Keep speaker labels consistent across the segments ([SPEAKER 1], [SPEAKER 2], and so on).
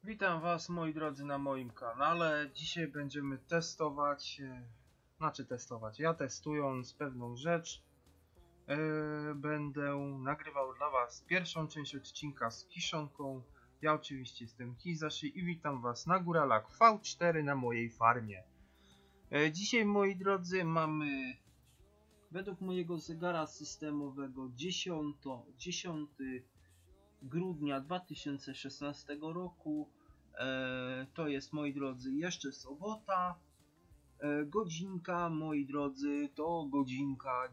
[SPEAKER 1] Witam Was, moi drodzy, na moim kanale. Dzisiaj będziemy testować, ja testując pewną rzecz, będę nagrywał dla Was pierwszą część odcinka z kiszonką. Ja oczywiście jestem Kizashi i witam Was na góralach V4 na mojej farmie. Dzisiaj, moi drodzy, mamy według mojego zegara systemowego 10 grudnia 2016 roku. To jest, moi drodzy, jeszcze sobota. Godzinka, moi drodzy, to godzinka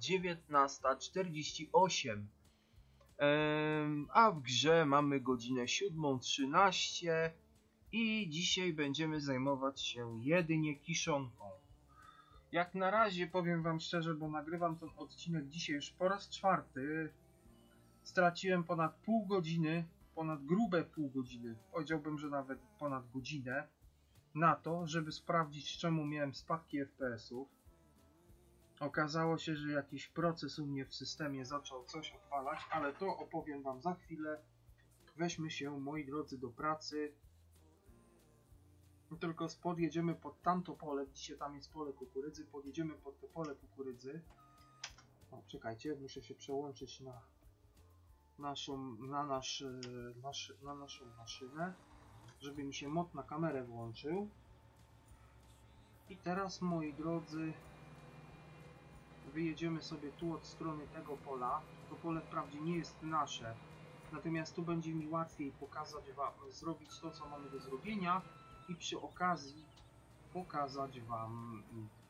[SPEAKER 1] 19:48. A w grze mamy godzinę 7:13 i dzisiaj będziemy zajmować się jedynie kiszonką. Jak na razie, powiem Wam szczerze, bo nagrywam ten odcinek dzisiaj już po raz czwarty. Straciłem ponad pół godziny, ponad grube pół godziny, powiedziałbym, że nawet ponad godzinę, na to, żeby sprawdzić, czemu miałem spadki FPS-ów. Okazało się, że jakiś proces u mnie w systemie zaczął coś odwalać, ale to opowiem Wam za chwilę. Weźmy się, moi drodzy, do pracy. Tylko podjedziemy pod tamto pole, dzisiaj tam jest pole kukurydzy, podjedziemy pod to pole kukurydzy. O, czekajcie, muszę się przełączyć na naszą maszynę, żeby mi się mod na kamerę włączył. I teraz, moi drodzy, wyjedziemy sobie tu od strony tego pola. To pole wprawdzie nie jest nasze, natomiast tu będzie mi łatwiej pokazać Wam, zrobić to, co mamy do zrobienia i przy okazji pokazać Wam,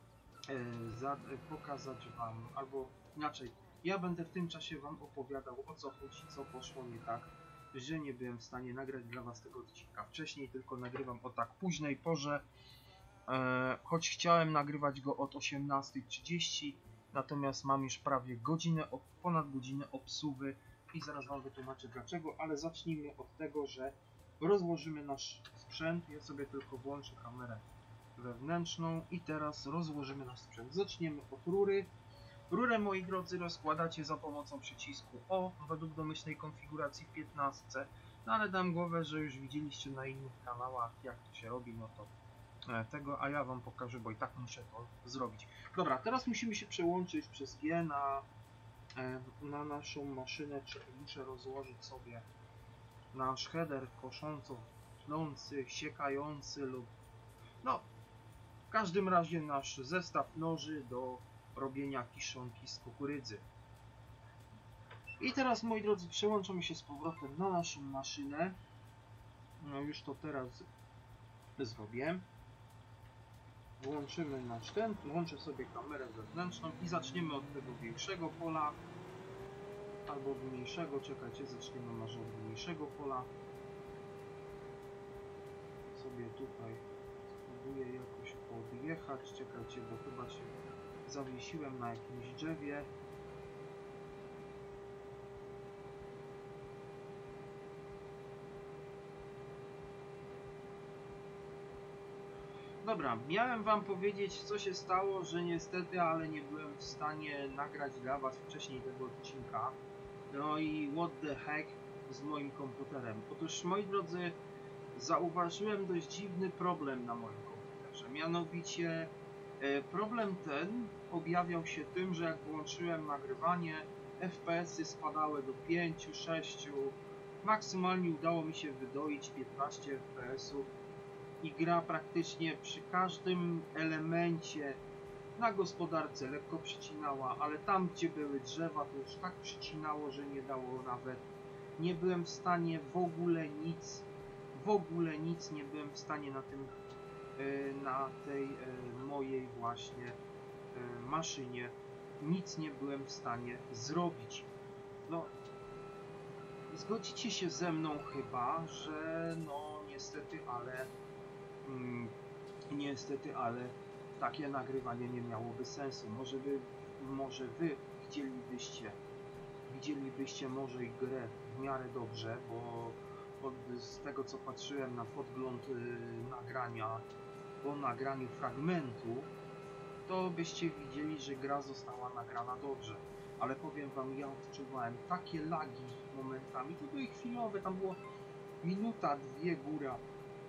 [SPEAKER 1] albo inaczej, ja będę w tym czasie Wam opowiadał, o co chodzi, co poszło nie tak, że nie byłem w stanie nagrać dla Was tego odcinka wcześniej, tylko nagrywam o tak późnej porze, choć chciałem nagrywać go od 18:30, natomiast mam już prawie ponad godzinę obsługi i zaraz Wam wytłumaczę dlaczego, ale zacznijmy od tego, że rozłożymy nasz sprzęt. Ja sobie tylko włączę kamerę wewnętrzną i teraz rozłożymy nasz sprzęt. Zaczniemy od rury. Rurę, moi drodzy, rozkładacie za pomocą przycisku O według domyślnej konfiguracji w 15, no ale dam głowę, że już widzieliście na innych kanałach, jak to się robi, no to tego, a ja Wam pokażę, bo i tak muszę to zrobić. Dobra, teraz musimy się przełączyć przez G na naszą maszynę, czyli muszę rozłożyć sobie nasz header kosząco tnący, siekający lub no w każdym razie nasz zestaw noży do robienia kiszonki z kukurydzy. I teraz, moi drodzy, przełączamy się z powrotem na naszą maszynę. No już to teraz zrobię. Włączymy włączę sobie kamerę zewnętrzną i zaczniemy od tego większego pola. Albo od mniejszego, czekajcie, zaczniemy może od mniejszego pola. Sobie tutaj spróbuję jakoś podjechać, czekajcie, bo chyba się zawiesiłem na jakimś drzewie. Dobra, miałem Wam powiedzieć, co się stało, że niestety, ale nie byłem w stanie nagrać dla Was wcześniej tego odcinka. No i what the heck z moim komputerem. Otóż, moi drodzy, zauważyłem dość dziwny problem na moim komputerze. Mianowicie problem ten objawiał się tym, że jak włączyłem nagrywanie, FPS-y spadały do 5, 6, maksymalnie udało mi się wydoić 15 FPS-ów i gra praktycznie przy każdym elemencie na gospodarce lekko przycinała, ale tam, gdzie były drzewa, to już tak przycinało, że nie dało nawet. Nie byłem w stanie w ogóle nic nie byłem w stanie na tej mojej właśnie maszynie, nic nie byłem w stanie zrobić. No, zgodzicie się ze mną chyba, że no niestety, ale takie nagrywanie nie miałoby sensu. Może wy widzielibyście może i grę w miarę dobrze, bo z tego, co patrzyłem na podgląd nagrania, po nagraniu fragmentu, to byście widzieli, że gra została nagrana dobrze. Ale powiem Wam, ja odczuwałem takie lagi momentami, to były chwilowe, tam było minuta, dwie góra,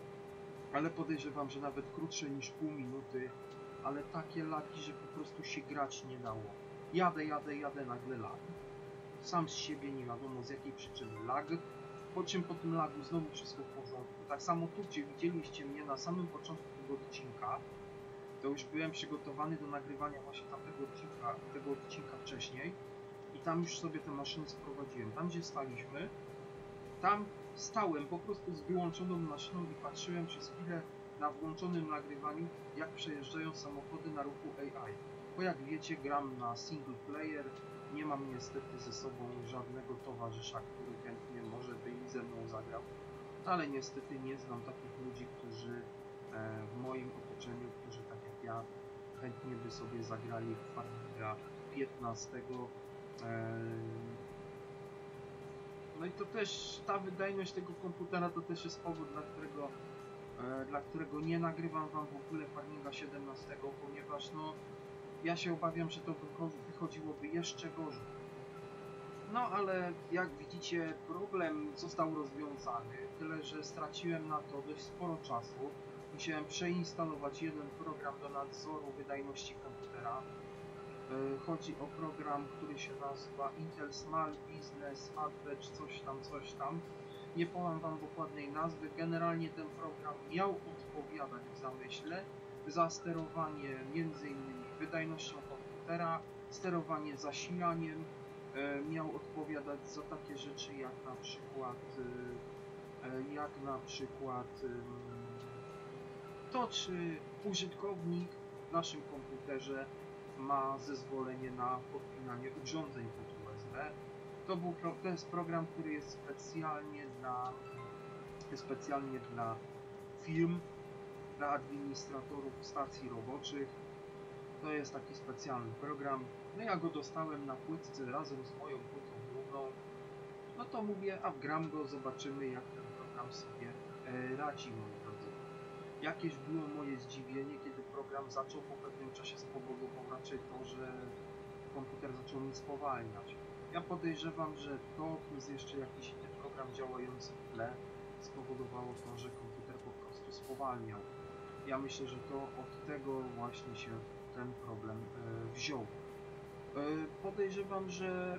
[SPEAKER 1] ale podejrzewam, że nawet krótsze niż pół minuty, ale takie lagi, że po prostu się grać nie dało. Jadę, nagle lag. Sam z siebie nie wiadomo z jakiej przyczyny lag, po czym po tym lagu znowu wszystko w porządku. Tak samo tu, gdzie widzieliście mnie na samym początku tego odcinka, to już byłem przygotowany do nagrywania właśnie tego odcinka wcześniej i tam już sobie tę maszynę sprowadziłem. Tam, gdzie staliśmy, tam stałem po prostu z wyłączoną maszyną i patrzyłem przez chwilę na włączonym nagrywaniu, jak przejeżdżają samochody na ruchu AI. Bo jak wiecie, gram na single player, nie mam niestety ze sobą żadnego towarzysza, który chętnie może by i ze mną zagrał, ale niestety nie znam takich ludzi, którzy w moim otoczeniu, którzy tak jak ja chętnie by sobie zagrali w Farminga 15. No i to też, ta wydajność tego komputera to też jest powód, dla którego nie nagrywam wam w ogóle Farminga 17, ponieważ no ja się obawiam, że to wychodziłoby jeszcze gorzej. No ale jak widzicie, problem został rozwiązany, tyle że straciłem na to dość sporo czasu. Musiałem przeinstalować jeden program do nadzoru wydajności komputera. Chodzi o program, który się nazywa Intel Small Business Advantage, coś tam. Nie powiem wam dokładnej nazwy. Generalnie ten program miał odpowiadać w zamyśle za sterowanie m.in. wydajnością komputera, sterowanie zasilaniem, miał odpowiadać za takie rzeczy jak na przykład to, czy użytkownik w naszym komputerze ma zezwolenie na podpinanie urządzeń pod USB. To jest program, który jest specjalnie dla firm, dla administratorów stacji roboczych. To jest taki specjalny program. No ja go dostałem na płytce razem z moją płytą główną. No to mówię, a wgram go, zobaczymy jak ten program sobie radzi, moi drodzy. Jakieś było moje zdziwienie, kiedy program zaczął po pewnym czasie spowodował raczej to, że komputer zaczął mi spowalniać. Ja podejrzewam, że to plus jeszcze jakiś inny program działający w tle spowodowało to, że komputer po prostu spowalniał. Ja myślę, że to od tego właśnie się ten problem wziął. Podejrzewam, że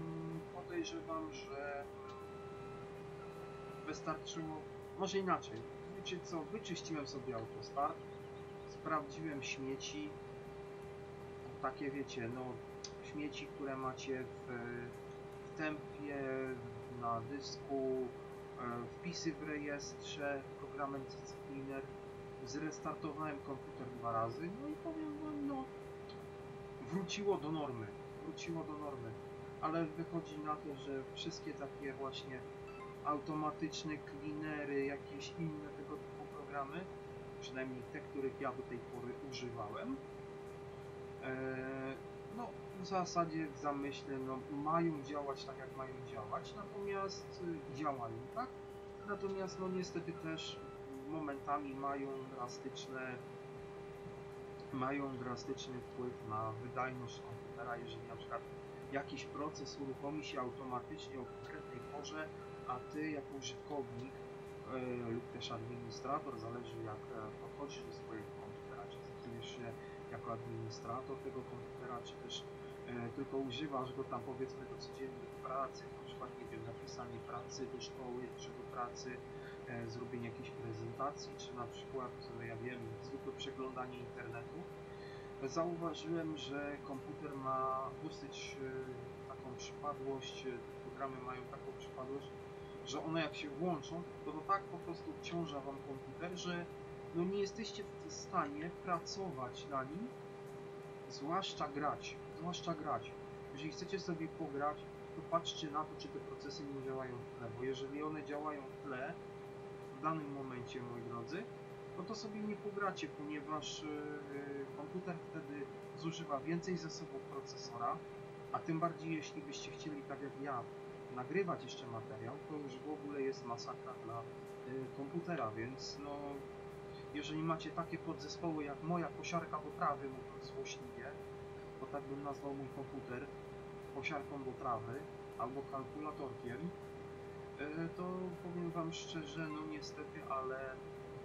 [SPEAKER 1] wystarczyło, może inaczej, wiecie co, wyczyściłem sobie autostart, sprawdziłem śmieci, takie wiecie, no śmieci, które macie w tempie, na dysku, wpisy w rejestrze, programem CCleaner. Zrestartowałem komputer 2 razy, no i powiem wam, no wróciło do normy, ale wychodzi na to, że wszystkie takie właśnie automatyczne cleanery, jakieś inne tego typu programy, przynajmniej te, których ja do tej pory używałem, no w zasadzie w zamyśle no, mają działać tak jak mają działać, natomiast działają, tak? Natomiast no niestety też momentami mają drastyczny wpływ na wydajność komputera, jeżeli na przykład jakiś proces uruchomi się automatycznie o konkretnej porze, a ty jako użytkownik lub też administrator, zależy jak podchodzisz do swojego komputera, czy traktujesz się jako administrator tego komputera, czy też tylko używasz go tam powiedzmy do codziennej pracy, na przykład nie wiem, napisanie pracy do szkoły, czy do pracy, zrobienie jakiejś prezentacji, czy na przykład, ja wiem, zwykłe przeglądanie internetu. Zauważyłem, że komputer ma dosyć taką przypadłość, programy mają taką przypadłość, że one jak się włączą, to tak po prostu obciąża wam komputer, że no nie jesteście w stanie pracować na nim, zwłaszcza grać. Jeżeli chcecie sobie pograć, to patrzcie na to, czy te procesy nie działają w tle, bo jeżeli one działają w tle w danym momencie, moi drodzy, no to sobie nie pogracie, ponieważ komputer wtedy zużywa więcej zasobów procesora, a tym bardziej jeśli byście chcieli, tak jak ja, nagrywać jeszcze materiał, to już w ogóle jest masakra dla komputera, więc no jeżeli macie takie podzespoły jak moja kosiarka do trawy, mówiąc złośliwie, bo tak bym nazwał mój komputer, kosiarką do trawy albo kalkulatorkiem, to powiem wam szczerze, no niestety, ale no,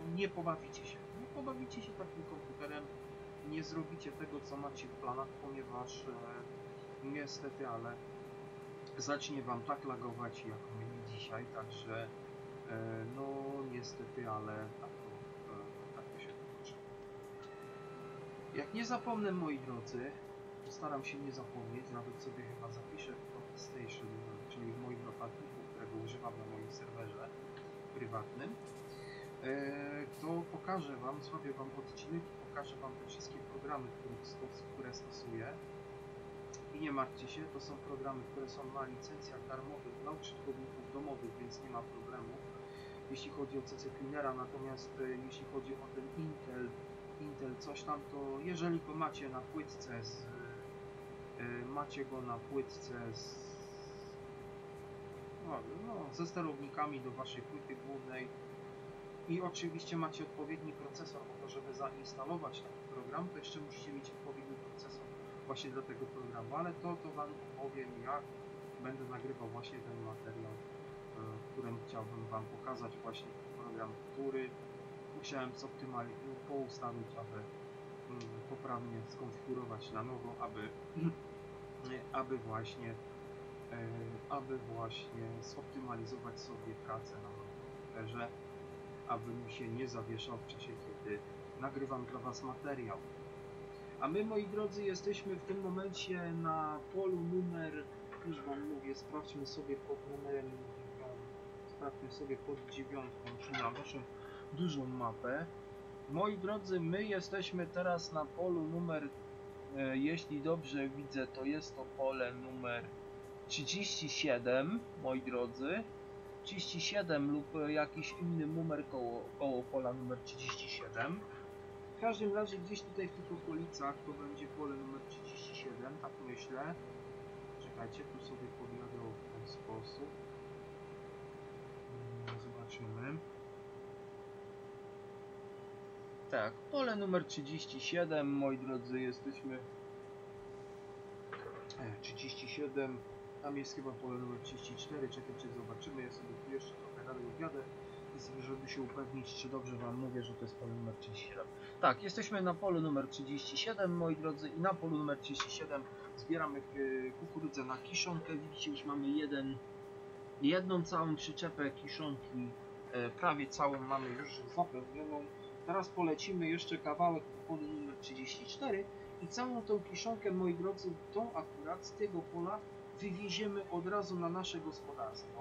[SPEAKER 1] nie pobawicie się. Nie pobawicie się takim komputerem, nie zrobicie tego, co macie w planach, ponieważ niestety, ale zacznie wam tak lagować jak mnie dzisiaj, także no niestety, ale tak to się wydarzy. Jak nie zapomnę, moi drodzy, postaram się nie zapomnieć, nawet sobie chyba zapiszę w Station, czyli w moim notatniku, którego używam na moim serwerze prywatnym, to pokażę wam, zrobię wam odcinek i pokażę wam te wszystkie programy, które stosuję. I nie martwcie się, to są programy, które są na licencjach darmowych dla użytkowników domowych, więc nie ma problemu, jeśli chodzi o CC Cleanera. Natomiast jeśli chodzi o ten Intel coś tam, to jeżeli go macie na płytce ze sterownikami do waszej płyty głównej i oczywiście macie odpowiedni procesor po to, żeby zainstalować taki program, to jeszcze musicie mieć odpowiedni procesor właśnie do tego programu, ale to wam opowiem, jak będę nagrywał właśnie ten materiał, w którym chciałbym wam pokazać właśnie ten program, który musiałem poustawić, aby poprawnie skonfigurować na nowo, aby właśnie zoptymalizować sobie pracę na nowym komputerze, aby mi się nie zawieszał w czasie, kiedy nagrywam dla was materiał. A my, moi drodzy, jesteśmy w tym momencie na polu numer, już wam mówię, sprawdźmy sobie pod numerem 9, sprawdźmy sobie pod 9, czyli na naszą dużą mapę. Moi drodzy, my jesteśmy teraz na polu numer, jeśli dobrze widzę, to jest to pole numer 37, moi drodzy. 37 lub jakiś inny numer koło pola numer 37. W każdym razie gdzieś tutaj w tych okolicach to będzie pole numer 37, tak myślę. Czekajcie, tu sobie podjadę w ten sposób. Zobaczymy. Tak, pole numer 37, moi drodzy, jesteśmy 37, tam jest chyba pole numer 34, czekajcie, zobaczymy, ja sobie tu jeszcze trochę dalej objadę, żeby się upewnić, czy dobrze wam mówię, że to jest pole numer 37. Tak, jesteśmy na polu numer 37, moi drodzy, i na polu numer 37 zbieramy kukurydzę na kiszonkę. Widzicie, już mamy jedną całą przyczepę kiszonki, prawie całą mamy już zapewnioną. Teraz polecimy jeszcze kawałek po polu numer 34 i całą tą kiszonkę, moi drodzy, tą akurat z tego pola wywieziemy od razu na nasze gospodarstwo.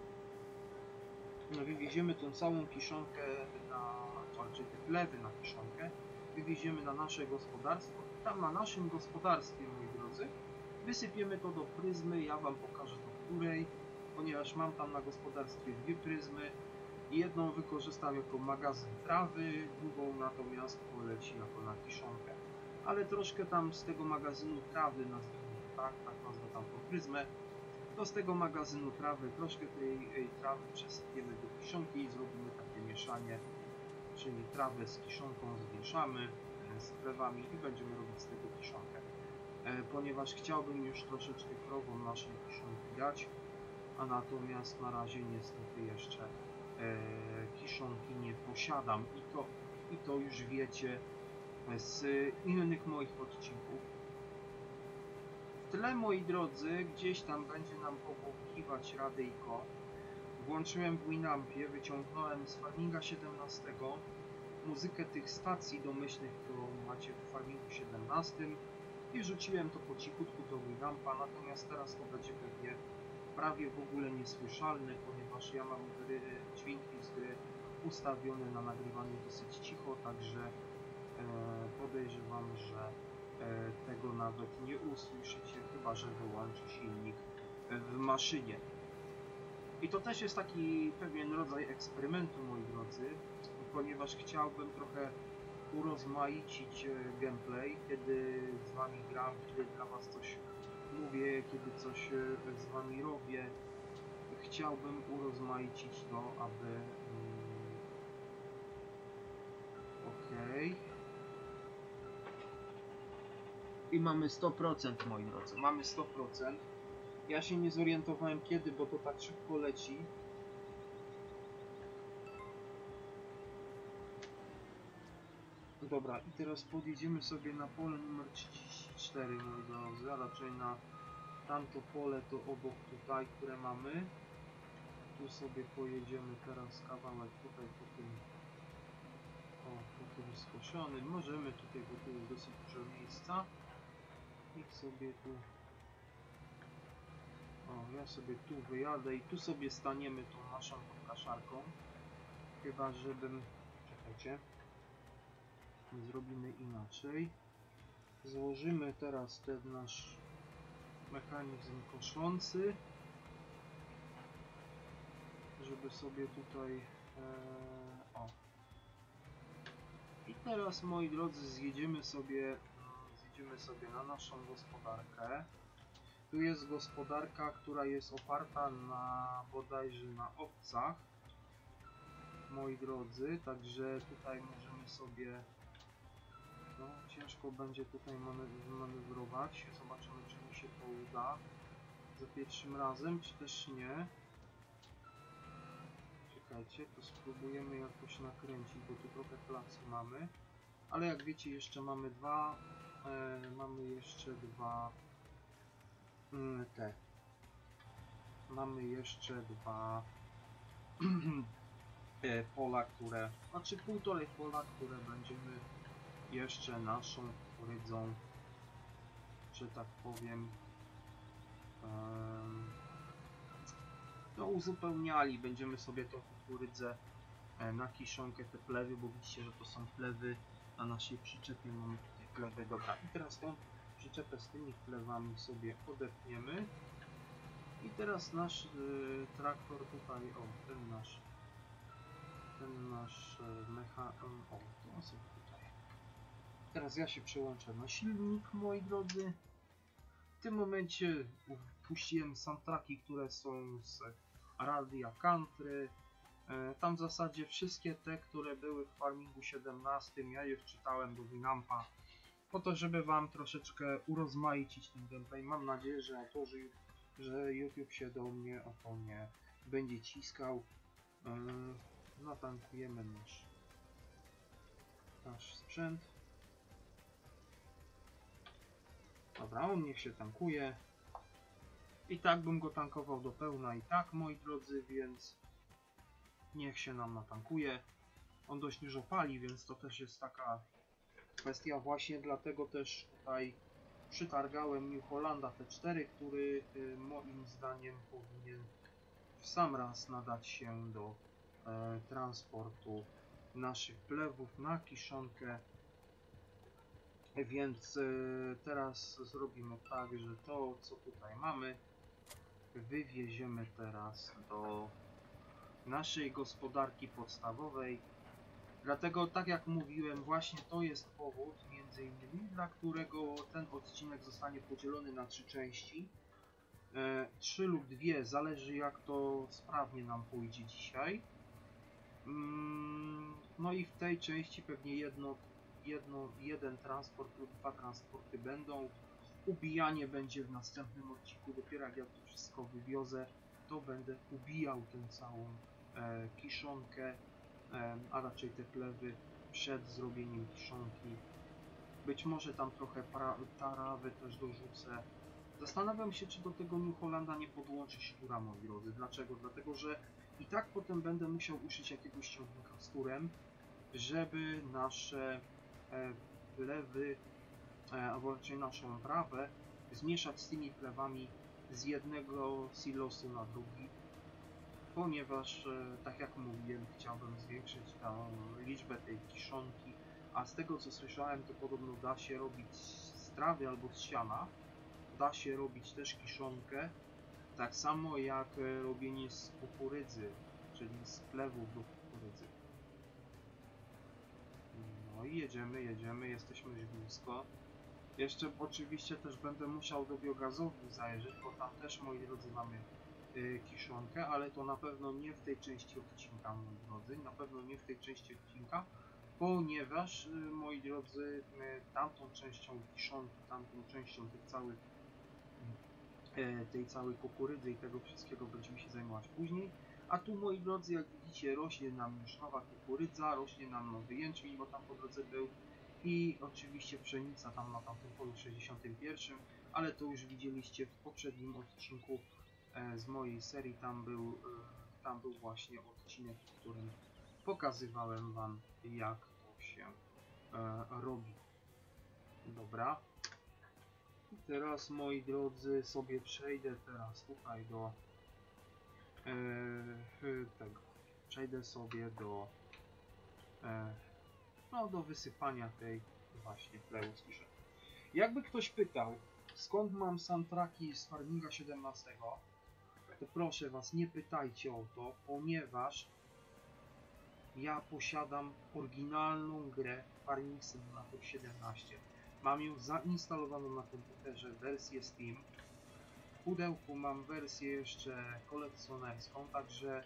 [SPEAKER 1] Wywieziemy tą całą kiszonkę, czy te chlewy na kiszonkę, wywieziemy na nasze gospodarstwo. Tam na naszym gospodarstwie, moi drodzy, wysypiemy to do pryzmy. Ja wam pokażę do której, ponieważ mam tam na gospodarstwie dwie pryzmy. Jedną wykorzystam jako magazyn trawy, drugą natomiast poleci jako na kiszonkę. Ale troszkę tam z tego magazynu trawy, nazwijmy tak nazwę tam tą pryzmę, to z tego magazynu trawy troszkę tej trawy przesypiemy do kiszonki i zrobimy takie mieszanie, czyli trawę z kiszonką zmieszamy z chlewami i będziemy robić z tego kiszonkę. Ponieważ chciałbym już troszeczkę krowom naszej kiszonki dać, a natomiast na razie niestety jeszcze kiszonki nie posiadam i to już wiecie z innych moich odcinków. W tle, moi drodzy, gdzieś tam będzie nam pobłukiwać radyjko. Włączyłem w Winampie, wyciągnąłem z Farminga 17 muzykę tych stacji domyślnych, którą macie w Farmingu 17 i rzuciłem to po cichutku do Winampa, natomiast teraz to będzie pewnie prawie w ogóle niesłyszalny, ponieważ ja mam dźwięki z gry ustawione na nagrywanie dosyć cicho, także podejrzewam, że tego nawet nie usłyszycie, chyba że wyłączy silnik w maszynie. I to też jest taki pewien rodzaj eksperymentu, moi drodzy, ponieważ chciałbym trochę urozmaicić gameplay, kiedy z wami gram, kiedy dla was coś mówię, kiedy coś z wami robię. Chciałbym urozmaicić to, aby... Okej. I mamy 100%, moi drodzy, mamy 100%. Ja się nie zorientowałem kiedy, bo to tak szybko leci. Dobra, i teraz podjedziemy sobie na pole numer 34, moi drodzy, a raczej na tamto pole, to obok tutaj, które mamy. Tu sobie pojedziemy teraz kawałek tutaj po tym, o, po tym skoszonym. Możemy tutaj, bo tu jest dosyć dużo miejsca. I sobie tu, o, ja sobie tu wyjadę i tu sobie staniemy tą naszą podkaszarką. Chyba, żebym, czekajcie, zrobimy inaczej. Złożymy teraz ten nasz mechanizm koszący, żeby sobie tutaj, o. I teraz, moi drodzy, zjedziemy sobie na naszą gospodarkę. Tu jest gospodarka, która jest oparta na bodajże na owcach, moi drodzy, także tutaj możemy sobie, no ciężko będzie tutaj manewrować. Zobaczymy, czy mi się to uda za pierwszym razem, czy też nie. Czekajcie, to spróbujemy jakoś nakręcić, bo tu trochę placu mamy. Ale jak wiecie, jeszcze mamy mamy jeszcze dwa pola, znaczy półtorej pola, które będziemy jeszcze naszą kukurydzą, że tak powiem, no uzupełniali. Będziemy sobie tą kukurydzę na kiszonkę, te plewy, bo widzicie, że to są plewy, na naszej przyczepie mamy tutaj plewy. Dobra, i teraz tą przyczepę z tymi plewami sobie odepniemy. I teraz nasz traktor tutaj, o, ten nasz o, to sobie tutaj. Teraz ja się przełączę na silnik, moi drodzy. W tym momencie puściłem soundtracki, które są z Radia Country. Tam w zasadzie wszystkie te, które były w Farmingu 17, ja je wczytałem do Winampa, po to, żeby wam troszeczkę urozmaicić ten gameplay. Mam nadzieję, że YouTube się do mnie o to nie będzie ciskał. Natankujemy nasz sprzęt. Dobra, on niech się tankuje. I tak bym go tankował do pełna i tak, moi drodzy, więc niech się nam natankuje. On dość dużo pali, więc to też jest taka kwestia. Właśnie dlatego też tutaj przytargałem New Hollanda T4, który moim zdaniem powinien w sam raz nadać się do transportu naszych plewów na kiszonkę. Więc teraz zrobimy tak, że to, co tutaj mamy, wywieziemy teraz do naszej gospodarki podstawowej. Dlatego, tak jak mówiłem, właśnie to jest powód, między innymi, dla którego ten odcinek zostanie podzielony na 3 części. 3 lub 2, zależy jak to sprawnie nam pójdzie dzisiaj. No i w tej części pewnie jeden transport lub 2 transporty będą. Ubijanie będzie w następnym odcinku. Dopiero jak ja to wszystko wywiozę, to będę ubijał tę całą kiszonkę, a raczej te plewy przed zrobieniem kiszonki. Być może tam trochę tarawy też dorzucę. Zastanawiam się, czy do tego New Hollanda nie podłączyć szczura, moi drodzy. Dlaczego? Dlatego, że i tak potem będę musiał uszyć jakiegoś ciągnika z turem, żeby nasze plewy, albo raczej naszą trawę, zmieszać z tymi plewami z jednego silosu na drugi, ponieważ, tak jak mówiłem, chciałbym zwiększyć tą liczbę tej kiszonki, a z tego co słyszałem, to podobno da się robić z trawy albo z siana, da się robić też kiszonkę, tak samo jak robienie z kukurydzy, czyli z plewów do kukurydzy. No i jedziemy, jesteśmy już blisko. Jeszcze oczywiście też będę musiał do biogazowni zajrzeć, bo tam też, moi drodzy, mamy kiszonkę, ale to na pewno nie w tej części odcinka, moi drodzy, na pewno nie w tej części odcinka, ponieważ, moi drodzy, tamtą częścią kiszonki, tamtą częścią tej całej kukurydzy i tego wszystkiego będziemy się zajmować później. A tu, moi drodzy, jak widzicie, rośnie nam już nowa kukurydza, rośnie nam nowy jęczmień, bo tam po drodze był. i oczywiście pszenica tam na tamtym polu 61, ale to już widzieliście w poprzednim odcinku z mojej serii. Tam był właśnie odcinek, w którym pokazywałem wam, jak to się robi. Dobra. I teraz, moi drodzy, sobie przejdę teraz tutaj do tego. Przejdę sobie do no, do wysypania tej właśnie pleuskiszy. Jakby ktoś pytał, skąd mam soundtracki z Farminga 17, to proszę was, nie pytajcie o to, ponieważ ja posiadam oryginalną grę Farming Simulator 17. Mam ją zainstalowaną na komputerze, wersję Steam. W pudełku mam wersję jeszcze kolekcjonerską, także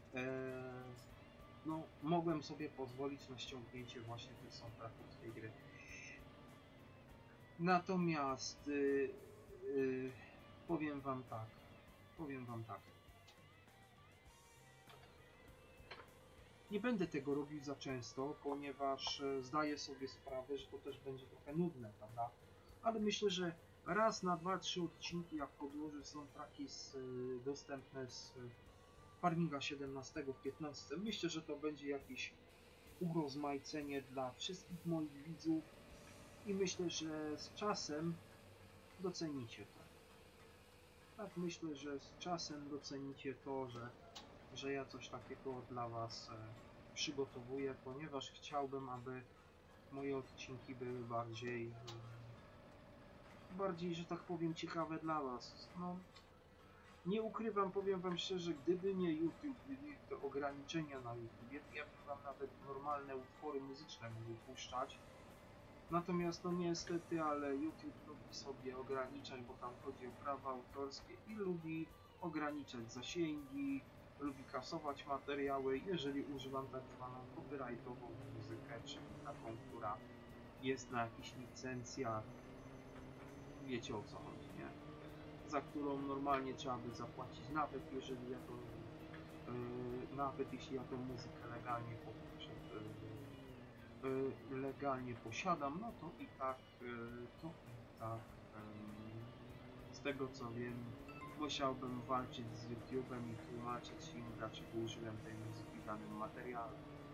[SPEAKER 1] no, mogłem sobie pozwolić na ściągnięcie właśnie tych soundtracków z tej gry. Natomiast powiem wam tak. Nie będę tego robił za często, ponieważ zdaję sobie sprawę, że to też będzie trochę nudne, prawda? Ale myślę, że raz na 2-3 odcinki, jak podłożę soundtracki dostępne z Farminga 17 w 15, myślę, że to będzie jakieś urozmaicenie dla wszystkich moich widzów i myślę, że z czasem docenicie to. Tak, myślę, że z czasem docenicie to, że ja coś takiego dla was przygotowuję, ponieważ chciałbym, aby moje odcinki były bardziej, że tak powiem, ciekawe dla was. No, nie ukrywam, powiem wam szczerze, gdyby nie YouTube, gdyby nie te ograniczenia na YouTube, ja bym wam nawet normalne utwory muzyczne mógł puszczać. Natomiast no niestety, ale YouTube lubi sobie ograniczać, bo tam chodzi o prawa autorskie i lubi ograniczać zasięgi, lubi kasować materiały, jeżeli używam tak zwaną copyrightową muzykę, czyli taką, która jest na jakichś licencjach, wiecie o co chodzi, nie? Za którą normalnie trzeba by zapłacić, nawet jeśli ja tą muzykę legalnie posiadam, no to i tak z tego co wiem, musiałbym walczyć z YouTube'em i tłumaczyć im, dlaczego użyłem tej muzyki w danym materiale.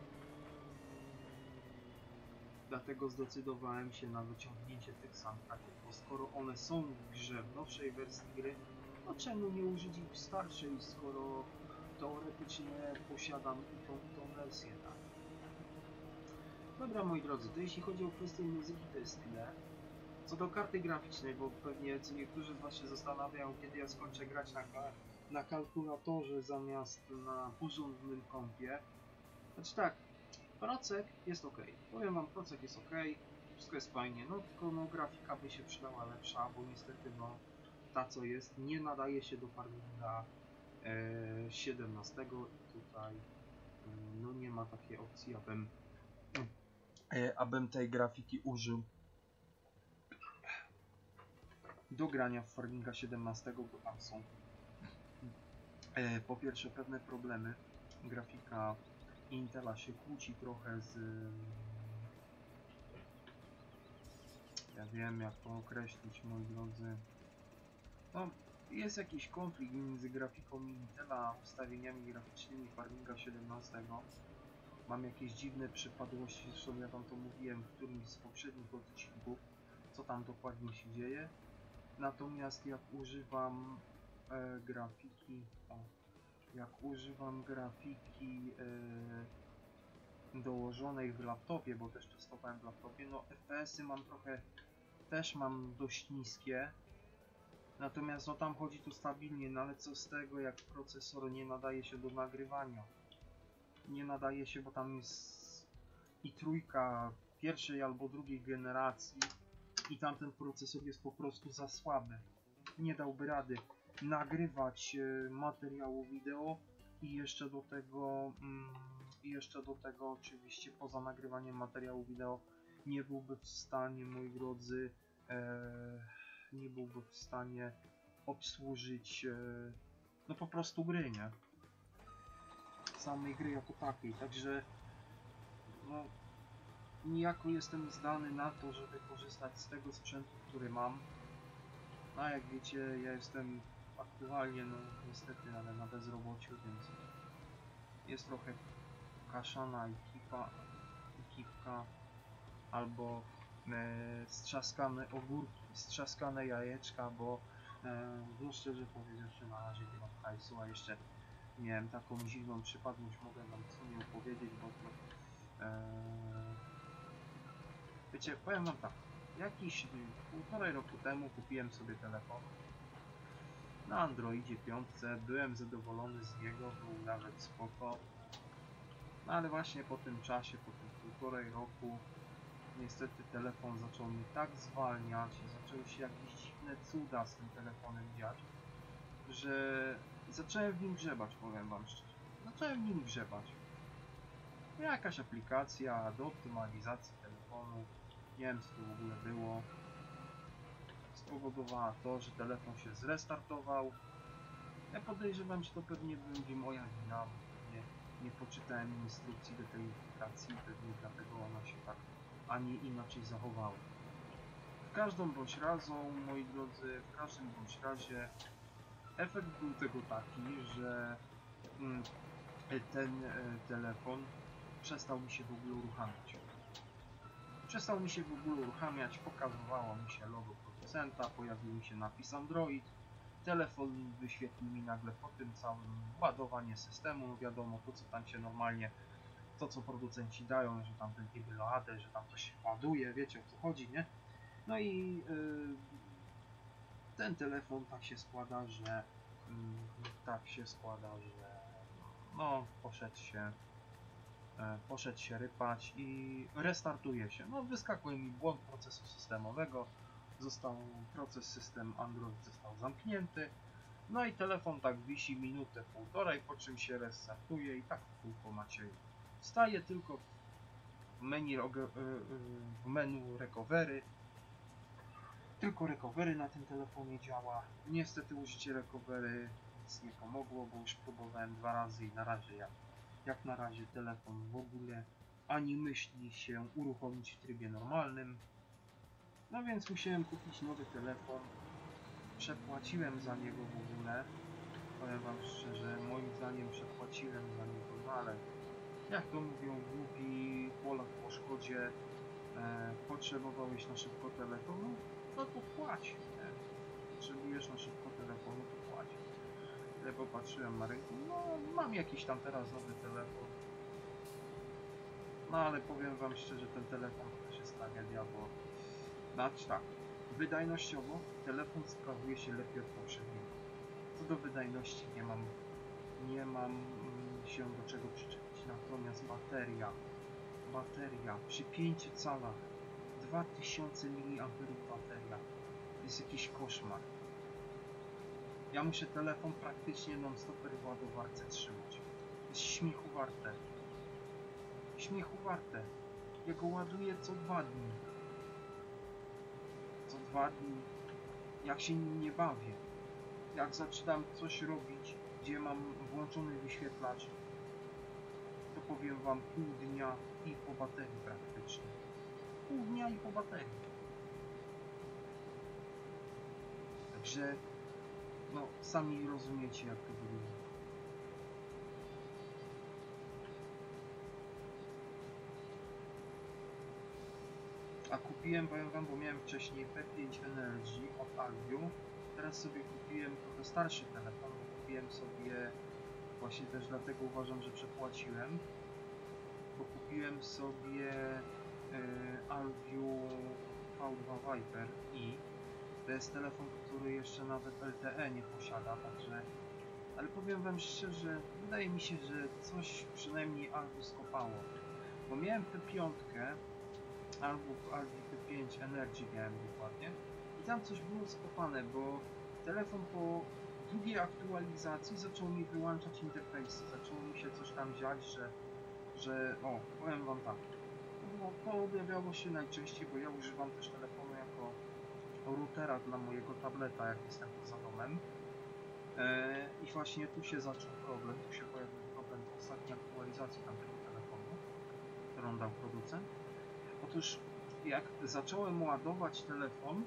[SPEAKER 1] Dlatego zdecydowałem się na wyciągnięcie tych soundtracków, bo skoro one są w grze w nowszej wersji gry, to czemu nie użyć ich w starszej, skoro teoretycznie posiadam i tą wersję, tak? Dobra, moi drodzy, to jeśli chodzi o kwestię muzyki, to jest tyle. Co do karty graficznej, bo pewnie co niektórzy z was się zastanawiają, kiedy ja skończę grać na kalkulatorze zamiast na porządnym kompie. Znaczy tak, procek jest ok. Powiem wam, procek jest ok, wszystko jest fajnie, no tylko no grafika by się przydała lepsza, bo niestety no ta co jest nie nadaje się do Farminga 17 i tutaj no nie ma takiej opcji, abym tej grafiki użył do grania w Farminga 17, bo tam są po pierwsze pewne problemy. Grafika Intela się kłóci trochę z... Ja wiem jak to określić, moi drodzy. No, jest jakiś konflikt między grafiką Intela a ustawieniami graficznymi Farminga 17. Mam jakieś dziwne przypadłości, zresztą ja wam to mówiłem w którymś z poprzednich odcinków, co tam dokładnie się dzieje. Natomiast jak używam grafiki dołożonej w laptopie, bo też testowałem w laptopie, no FPS-y też mam dość niskie. Natomiast no tam chodzi tu stabilnie, no ale co z tego, jak procesor nie nadaje się do nagrywania. Nie nadaje się, bo tam jest i trójka pierwszej albo drugiej generacji i tamten procesor jest po prostu za słaby. Nie dałby rady nagrywać materiału wideo i jeszcze do tego oczywiście poza nagrywaniem materiału wideo nie byłby w stanie, moi drodzy, obsłużyć no po prostu gry, nie? Samej gry jako takiej, także no niejako jestem zdany na to, żeby korzystać z tego sprzętu, który mam. A jak wiecie, ja jestem aktualnie, no niestety, ale na bezrobociu, więc jest trochę kaszana ekipka, albo strzaskane ogórki, strzaskane jajeczka, bo no szczerze powiedziawszy, na razie nie mam hajsu, a jeszcze miałem taką dziwną przypadłość, mogę wam w sumie opowiedzieć, bo to wiecie, powiem wam tak, jakieś 1,5 roku temu kupiłem sobie telefon na Androidzie 5, byłem zadowolony z niego, był nawet spoko, no ale właśnie po tym czasie, po tym 1,5 roku, niestety telefon zaczął mi tak zwalniać i zaczęły się jakieś dziwne cuda z tym telefonem dziać, że zacząłem w nim grzebać, powiem wam szczerze. Zacząłem w nim grzebać. Jakaś aplikacja do optymalizacji telefonu, nie wiem co to w ogóle było, spowodowała to, że telefon się zrestartował. Ja podejrzewam, że to pewnie będzie moja wina, bo nie poczytałem instrukcji do tej aplikacji, pewnie dlatego ona się tak, a nie inaczej zachowała. W każdym bądź razie, moi drodzy, w każdym bądź razie efekt był tego taki, że ten telefon przestał mi się w ogóle uruchamiać. Przestał mi się w ogóle uruchamiać, pokazywało mi się logo producenta, pojawił mi się napis Android, telefon wyświetlił mi nagle po tym całym ładowanie systemu, no wiadomo, to co tam się normalnie, to co producenci dają, że tam ten niby, że tam coś się ładuje, wiecie o co chodzi, nie? No i ten telefon tak się składa, że no poszedł się rypać i restartuje się. No wyskakuje mi błąd procesu systemowego, proces system Android został zamknięty, no i telefon tak wisi minutę, półtorej, po czym się restartuje i tak w kółko macie. Wstaje tylko w menu recovery. Tylko recovery na tym telefonie działa. Niestety użycie recovery nic nie pomogło, bo już próbowałem 2 razy i na razie jak na razie telefon w ogóle ani myśli się uruchomić w trybie normalnym. No więc musiałem kupić nowy telefon. Przepłaciłem za niego w ogóle. Powiem wam szczerze, moim zdaniem przepłaciłem za niego, no ale jak to mówią głupi Polak po szkodzie, potrzebowałeś na szybko telefonu, no to płać. Nie? Potrzebujesz na szybko telefonu, to płać. Ja popatrzyłem na rynku, no mam jakiś tam teraz nowy telefon. No ale powiem wam szczerze, ten telefon to też jest tragedia, bo znaczy tak, wydajnościowo telefon sprawuje się lepiej od poprzedniego. Co do wydajności nie mam się do czego przyczepić, natomiast bateria przy 5 calach 2000 mAh bateria, to jest jakiś koszmar. Ja muszę telefon praktycznie non-stopper w ładowarce trzymać. To jest śmiechu warte. Śmiechu warte. Ja go ładuję co 2 dni. Co 2 dni. Jak się nim nie bawię. Jak zaczynam coś robić, gdzie mam włączony wyświetlacz, to powiem wam pół dnia i po baterii praktycznie. Pół dnia i po baterii. Także no sami rozumiecie jak to wygląda. A kupiłem, powiem wam, bo miałem wcześniej P5 Energy od Albiu. Teraz sobie kupiłem trochę starszy telefon, kupiłem sobie właśnie też dlatego uważam, że przepłaciłem, bo kupiłem sobie Albiu V2 Viper i to jest telefon, który jeszcze nawet LTE nie posiada, także ale powiem wam szczerze, wydaje mi się, że coś przynajmniej Albiu skopało, bo miałem P5 albo P5 Energy miałem dokładnie i tam coś było skopane, bo telefon po drugiej aktualizacji zaczął mi wyłączać interfejsy, zaczęło mi się coś tam dziać, że powiem wam tak, no, to objawiało się najczęściej, bo ja używam też telefonu jako routera dla mojego tableta, jak jestem poza domem i właśnie tu się zaczął problem, tu się pojawił problem w ostatniej aktualizacji tamtego telefonu, którą dał producent. Otóż jak zacząłem ładować telefon,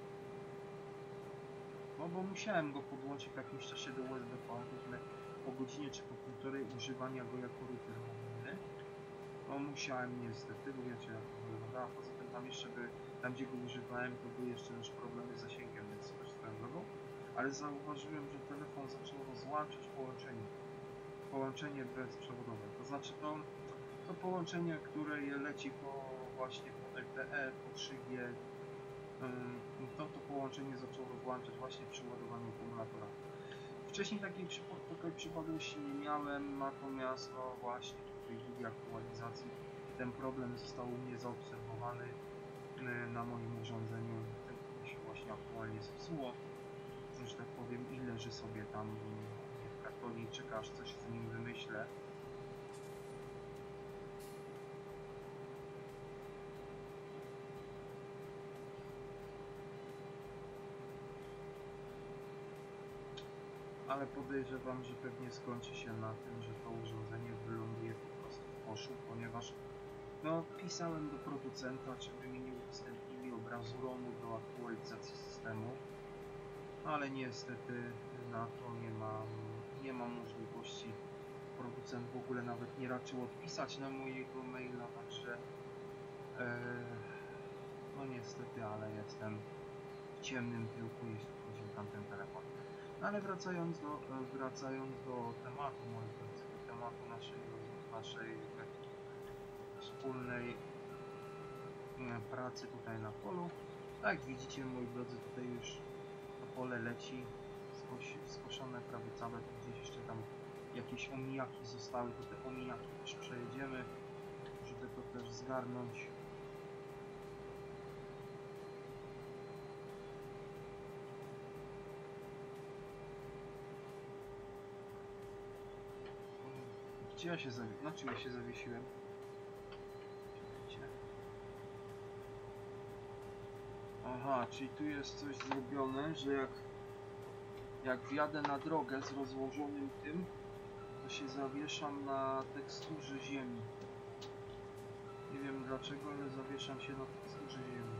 [SPEAKER 1] no bo musiałem go podłączyć w jakimś czasie do USB-V, po godzinie czy po półtorej używania go jako router mobilny. No musiałem niestety, bo wiecie jak to wygląda, a poza tym tam gdzie go używałem, to były jeszcze też problemy z zasięgiem, więc też swoją drogą. Ale zauważyłem, że telefon zaczął rozłączać połączenie bezprzewodowe. To znaczy to połączenie, które leci właśnie po LTE, po 3G, to połączenie zaczęło rozłączać właśnie przy ładowaniu akumulatora. Wcześniej takiej przypadłości nie miałem, natomiast no właśnie w tej drugiej aktualizacji ten problem został u mnie zaobserwowany na moim urządzeniu. Ten się właśnie aktualnie zepsuło, że tak powiem, i leży sobie tam w kartonie i czeka, aż coś z nim wymyślę. Ale podejrzewam, że pewnie skończy się na tym, że to urządzenie wyląduje po prostu w koszu, ponieważ no pisałem do producenta, żeby mi nie udostępnili obrazu ROMu do aktualizacji systemu, ale niestety na to nie ma możliwości. Producent w ogóle nawet nie raczył odpisać na mojego maila, także no niestety, ale jestem w ciemnym tyłku, jeśli chodzi o tamten telefon. No ale wracając do tematu, moi drodzy, do tematu naszej wspólnej pracy tutaj na polu. Tak jak widzicie, moi drodzy, tutaj już to pole leci, skoszone prawie całe, gdzieś jeszcze tam jakieś omijaki zostały, to te omijaki też przejedziemy, żeby to też zgarnąć. Gdzie ja się zawiesiłem? Na czym ja się zawiesiłem? Aha, czyli tu jest coś zrobione, że jak wjadę na drogę z rozłożonym tym, to się zawieszam na teksturze ziemi. Nie wiem dlaczego, ale zawieszam się na teksturze ziemi.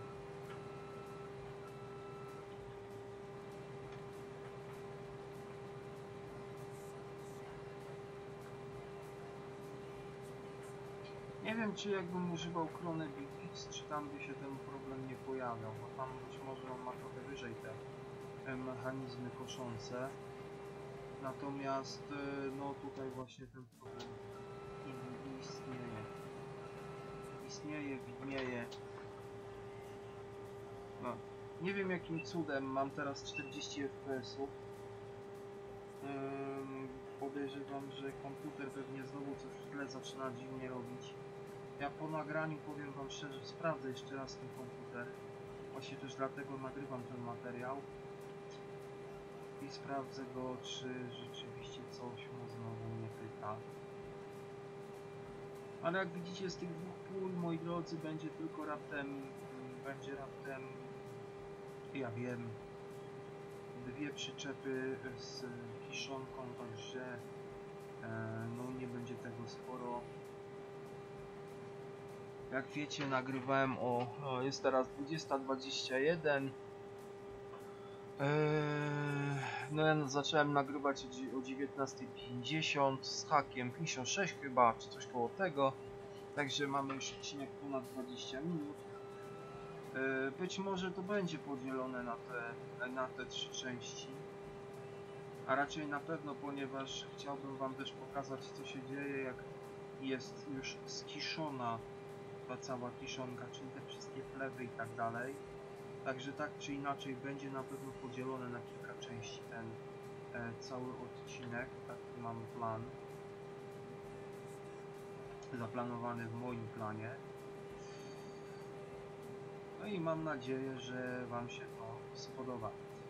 [SPEAKER 1] Nie wiem, czy jakbym używał Krone BX, czy tam by się ten problem nie pojawiał, bo tam być może on ma trochę wyżej te mechanizmy koszące. Natomiast no tutaj właśnie ten problem istnieje, widnieje. No, nie wiem jakim cudem mam teraz 40 fps-ów. Podejrzewam, że komputer pewnie znowu coś źle zaczyna dziwnie robić. Ja po nagraniu, powiem wam szczerze, sprawdzę jeszcze raz ten komputer. Właśnie też dlatego nagrywam ten materiał. I sprawdzę go, czy rzeczywiście coś mu znowu nie pyta. Ale jak widzicie, z tych dwóch pól, moi drodzy, będzie raptem, ja wiem, dwie przyczepy z kiszonką, także no nie będzie tego sporo. Jak wiecie, nagrywałem jest teraz 20:21. No ja zacząłem nagrywać o 19:50 z hakiem 56 chyba, czy coś koło tego. Także mamy już odcinek ponad 20 minut. Być może to będzie podzielone na te trzy części. A raczej na pewno, ponieważ chciałbym wam też pokazać, co się dzieje, jak jest już skiszona ta cała kiszonka, czyli te wszystkie plewy i tak dalej. Także tak czy inaczej będzie na pewno podzielone na kilka części ten cały odcinek. Taki mam plan zaplanowany w moim planie. No i mam nadzieję, że wam się to spodoba.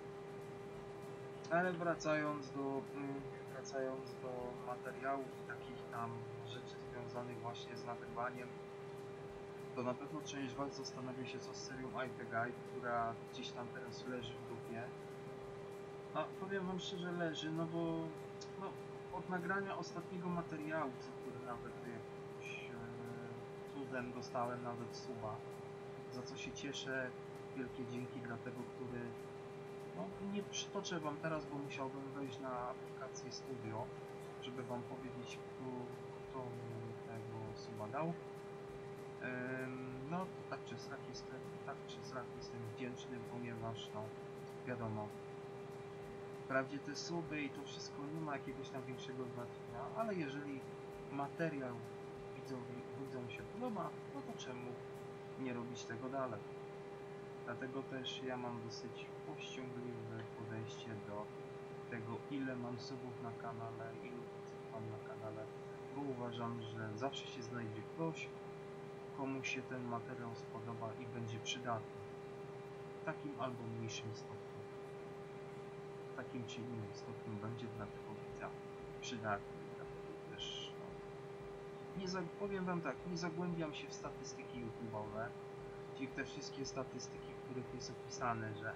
[SPEAKER 1] Ale wracając do materiałów, takich tam rzeczy związanych właśnie z nagrywaniem, to na pewno część z was zastanawia się, co z serią IP Guide, która gdzieś tam teraz leży w dupie. No, powiem wam szczerze, leży, no bo no, od nagrania ostatniego materiału, za który nawet jakimś cudem dostałem nawet suba, za co się cieszę. Wielkie dzięki dla tego, który... No, nie przytoczę wam teraz, bo musiałbym wejść na aplikację Studio, żeby wam powiedzieć, kto mi tego suba dał. No, to tak czy siak jestem wdzięczny, ponieważ, no, wiadomo, wprawdzie te suby i to wszystko nie ma jakiegoś tam większego znaczenia, ale jeżeli materiał widzom się podoba, no to czemu nie robić tego dalej? Dlatego też ja mam dosyć powściągliwe podejście do tego, ile mam subów na kanale, ilu mam na kanale, bo uważam, że zawsze się znajdzie ktoś, komu się ten materiał spodoba i będzie przydatny w takim albo mniejszym stopniu. W takim czy innym stopniu będzie dla tego widza przydatny. Dlatego też, no, powiem wam tak, nie zagłębiam się w statystyki YouTube'owe, czyli te wszystkie statystyki, w których jest opisane, że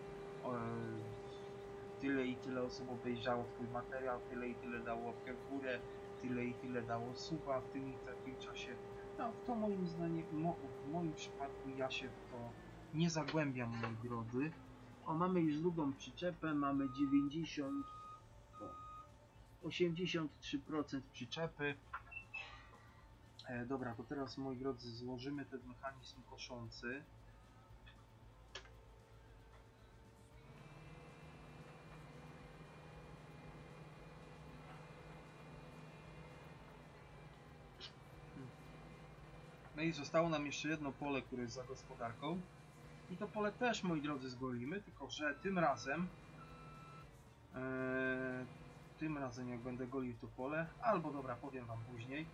[SPEAKER 1] tyle i tyle osób obejrzało twój materiał, tyle i tyle dało łapkę w górę, tyle i tyle dało suba w tym i takim czasie. No, to moim zdaniem, w moim przypadku ja się w to nie zagłębiam, moi drodzy. O, mamy już drugą przyczepę, mamy 83% przyczepy. Dobra, to teraz, moi drodzy, złożymy ten mechanizm koszący. No i zostało nam jeszcze jedno pole, które jest za gospodarką. I to pole też, moi drodzy, zgolimy, tylko że tym razem jak będę golił to pole, albo dobra, powiem wam później.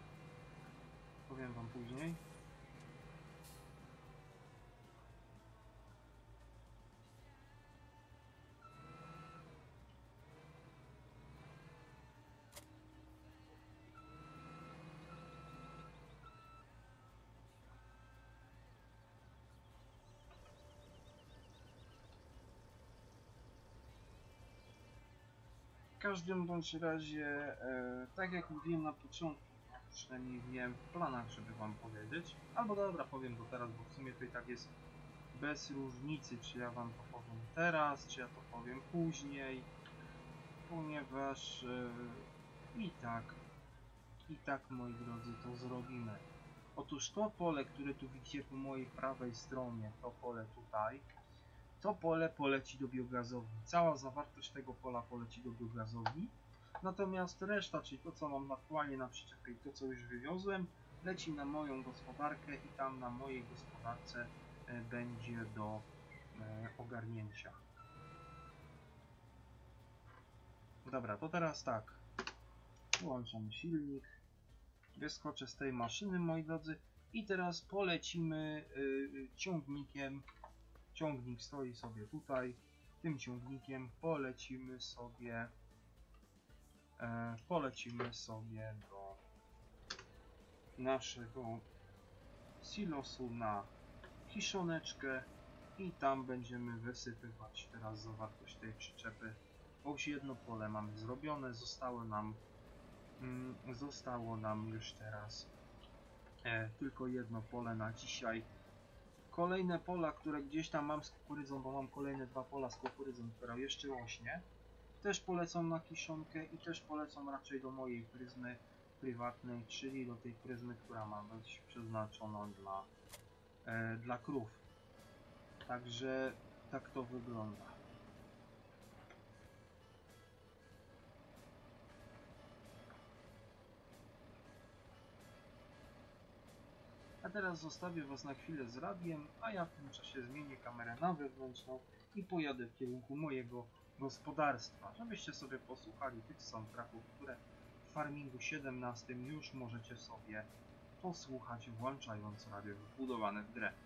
[SPEAKER 1] W każdym bądź razie, tak jak mówiłem na początku, przynajmniej miałem w planach, żeby wam powiedzieć, albo dobra, powiem to teraz, bo w sumie to i tak jest bez różnicy, czy ja wam to powiem teraz, czy ja to powiem później, ponieważ i tak, moi drodzy, to zrobimy. Otóż to pole, które tu widzicie po mojej prawej stronie, to pole tutaj, to pole poleci do biogazowni. Cała zawartość tego pola poleci do biogazowni. Natomiast reszta, czyli to, co mam aktualnie na przyczepie i to, co już wywiozłem, leci na moją gospodarkę i tam na mojej gospodarce będzie do ogarnięcia. Dobra, to teraz tak. Włączam silnik. Wyskoczę z tej maszyny, moi drodzy. I teraz polecimy ciągnikiem. Ciągnik stoi sobie tutaj. Tym ciągnikiem polecimy sobie do naszego silosu na kiszoneczkę i tam będziemy wysypywać teraz zawartość tej przyczepy. Bo już jedno pole mamy zrobione, zostało nam już teraz tylko jedno pole na dzisiaj. Kolejne pola, które gdzieś tam mam z kukurydzą, bo mam kolejne dwa pola z kukurydzą, która jeszcze rośnie, też polecą na kiszonkę i też polecą raczej do mojej pryzmy prywatnej, czyli do tej pryzmy, która ma być przeznaczona dla krów. Także tak to wygląda. A teraz zostawię was na chwilę z radiem, a ja w tym czasie zmienię kamerę na wewnętrzną i pojadę w kierunku mojego gospodarstwa, żebyście sobie posłuchali tych soundtracków, które w Farmingu 17 już możecie sobie posłuchać, włączając radio wbudowane w grę.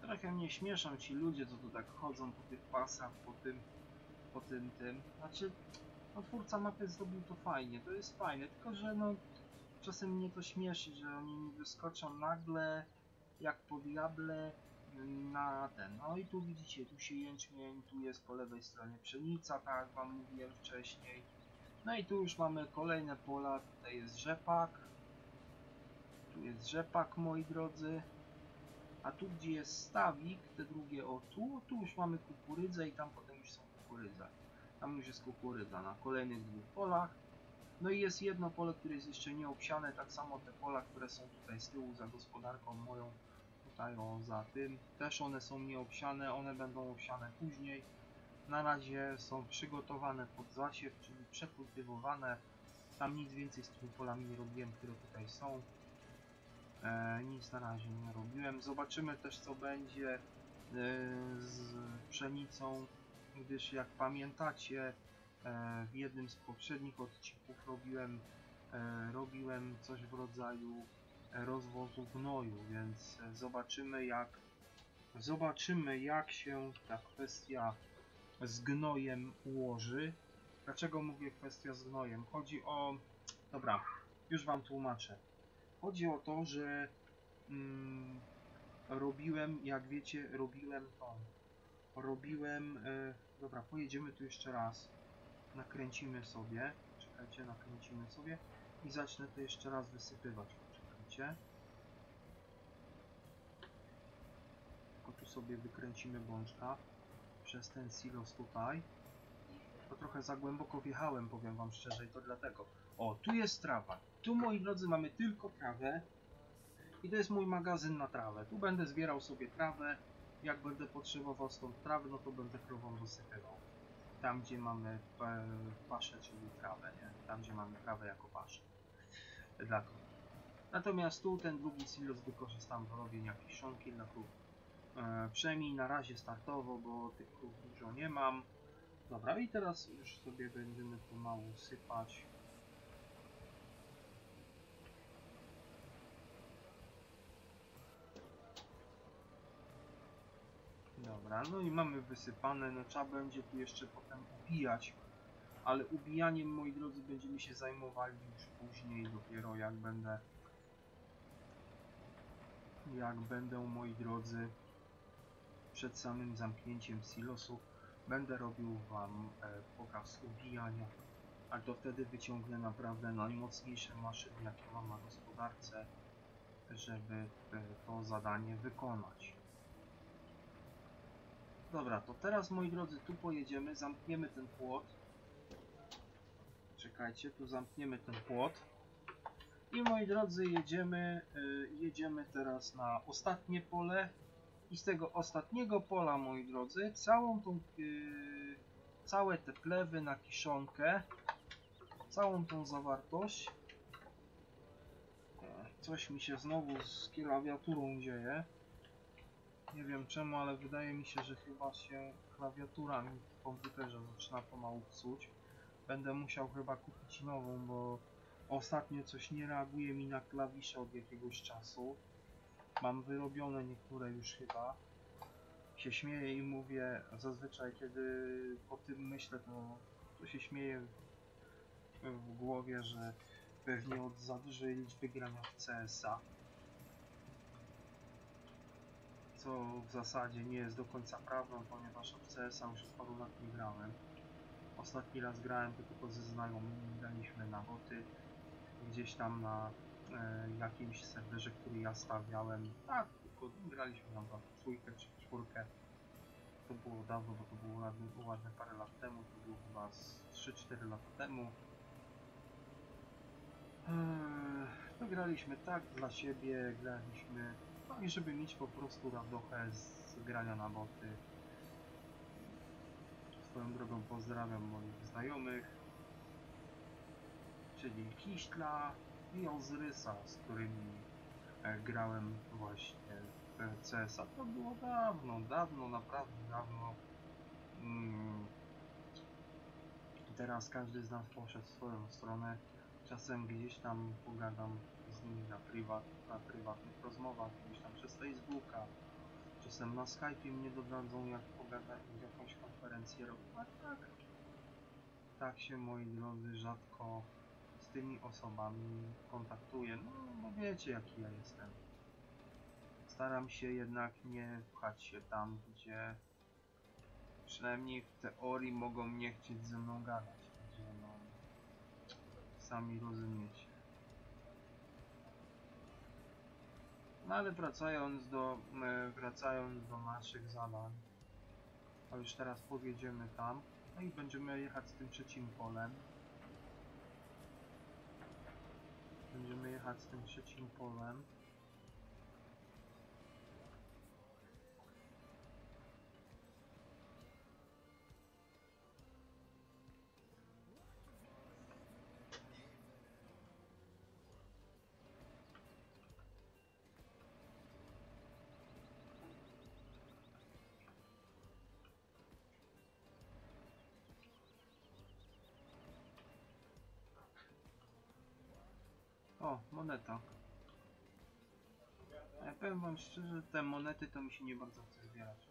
[SPEAKER 1] Trochę mnie śmieszą ci ludzie, co tu tak chodzą po tych pasach, po tym. Znaczy, no twórca mapy zrobił to fajnie, to jest fajne, tylko że no czasem mnie to śmieszy, że oni mi wyskoczą nagle, jak po diable na ten. No i tu widzicie, tu się jęczmień, tu jest po lewej stronie pszenica, tak jak wam mówiłem wcześniej. No i tu już mamy kolejne pola, tutaj jest rzepak. Tu jest rzepak, moi drodzy. A tu, gdzie jest stawik, te drugie, o tu już mamy kukurydzę i tam potem już są kukurydze. Tam już jest kukurydza na kolejnych dwóch polach. No i jest jedno pole, które jest jeszcze nieobsiane, tak samo te pola, które są tutaj z tyłu za gospodarką moją, tutaj o, za tym, też one są nieobsiane, one będą obsiane później. Na razie są przygotowane pod zasiew, czyli przekultywowane. Tam nic więcej z tymi polami nie robiłem, które tutaj są. Nic na razie nie robiłem. Zobaczymy też, co będzie z pszenicą, gdyż jak pamiętacie, w jednym z poprzednich odcinków robiłem coś w rodzaju rozwozu gnoju, więc zobaczymy jak się ta kwestia z gnojem ułoży. Dlaczego mówię kwestia z gnojem? Chodzi o... Dobra, już wam tłumaczę. Chodzi o to, że robiłem, jak wiecie, dobra, pojedziemy tu jeszcze raz. Nakręcimy sobie. Czekajcie, nakręcimy sobie. I zacznę to jeszcze raz wysypywać. Czekajcie. Tylko tu sobie wykręcimy bączka. Przez ten silos tutaj. To trochę za głęboko wjechałem, powiem wam szczerze, i to dlatego. O, tu jest trawa. Tu, moi drodzy, mamy tylko trawę. I to jest mój magazyn na trawę. Tu będę zbierał sobie trawę. Jak będę potrzebował stąd trawy, no to będę krową dosypywał. Tam, gdzie mamy paszę, czyli trawę, nie? Tam, gdzie mamy trawę jako paszę. Dla krów. Natomiast tu ten drugi silos wykorzystam do robienia kiszonki dla krów. Przynajmniej na razie startowo, bo tych krów dużo nie mam. Dobra, i teraz już sobie będziemy pomału sypać. Dobra, no i mamy wysypane, no trzeba będzie tu jeszcze potem ubijać, ale ubijaniem, moi drodzy, będziemy się zajmowali już później, dopiero jak będę, moi drodzy, przed samym zamknięciem silosu, będę robił wam pokaz ubijania, ale to wtedy wyciągnę naprawdę najmocniejsze maszyny, jakie mam na gospodarce, żeby to zadanie wykonać. Dobra, to teraz, moi drodzy, tu pojedziemy, zamkniemy ten płot. Czekajcie, tu zamkniemy ten płot. I, moi drodzy, jedziemy teraz na ostatnie pole. I z tego ostatniego pola, moi drodzy, całe te plewy na kiszonkę, całą tą zawartość. Coś mi się znowu z klawiaturą dzieje. Nie wiem czemu, ale wydaje mi się, że chyba się klawiatura mi w komputerze zaczyna pomału psuć. Będę musiał chyba kupić nową, bo ostatnio coś nie reaguje mi na klawisze od jakiegoś czasu. Mam wyrobione niektóre już chyba. Się śmieję i mówię, zazwyczaj kiedy o tym myślę, to się śmieję w głowie, że pewnie od za dużej liczby grania w CS-a. Co w zasadzie nie jest do końca prawdą, ponieważ w CS-a już od paru lat nie grałem. Ostatni raz grałem to tylko ze znajomymi, graliśmy na boty, gdzieś tam na jakimś serwerze, który ja stawiałem. Tak, tylko graliśmy tam w trójkę czy w czwórkę. To było dawno, bo to było ładne parę lat temu, to było chyba 3-4 lata temu. To graliśmy tak dla siebie, graliśmy, no i żeby mieć po prostu radochę z grania na boty. Swoją drogą pozdrawiam moich znajomych, czyli Kiśla i Ozrysa, z którymi grałem właśnie w CS-a. To było dawno, naprawdę dawno. Teraz każdy z nas poszedł w swoją stronę. Czasem gdzieś tam pogadam z nimi na prywatnych rozmowach, gdzieś tam przez Facebooka. Czasem na Skype'ie mnie dodadzą, jak pogadać, jakąś konferencję robię. A tak się, moi drodzy, rzadko z tymi osobami kontaktuję. No wiecie, jaki ja jestem. Staram się jednak nie pchać się tam, gdzie przynajmniej w teorii mogą nie chcieć ze mną gadać. Gdzie no, sami rozumiecie. No ale wracając do naszych zadań, a już teraz pojedziemy tam, no i będziemy jechać z tym trzecim polem. Będziemy jechać z tym trzecim polem. O, moneta. Ja powiem wam szczerze, te monety to mi się nie bardzo chce zbierać.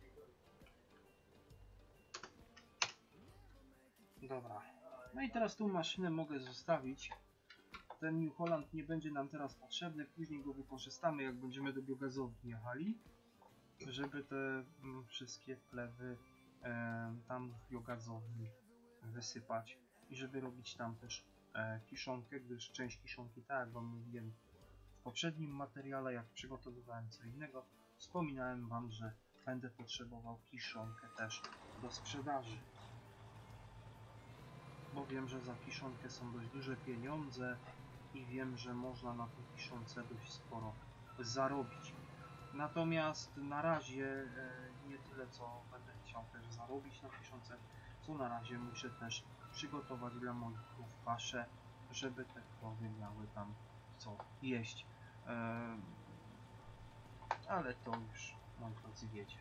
[SPEAKER 1] Dobra. No i teraz tą maszynę mogę zostawić. Ten New Holland nie będzie nam teraz potrzebny, później go wykorzystamy, jak będziemy do biogazowni jechali, żeby te wszystkie wplewy tam w biogazowni wysypać i żeby robić tam też kiszonkę, gdyż część kiszonki, tak jak wam mówiłem w poprzednim materiale, jak przygotowywałem co innego, wspominałem wam, że będę potrzebował kiszonkę też do sprzedaży. Bo wiem, że za kiszonkę są dość duże pieniądze i wiem, że można na tej kiszonce dość sporo zarobić. Natomiast na razie nie tyle, co będę chciał też zarobić na kiszonce, co na razie muszę też przygotować dla moich krów paszę, żeby te krowy miały tam co jeść. Ale to już, moi drodzy, wiecie.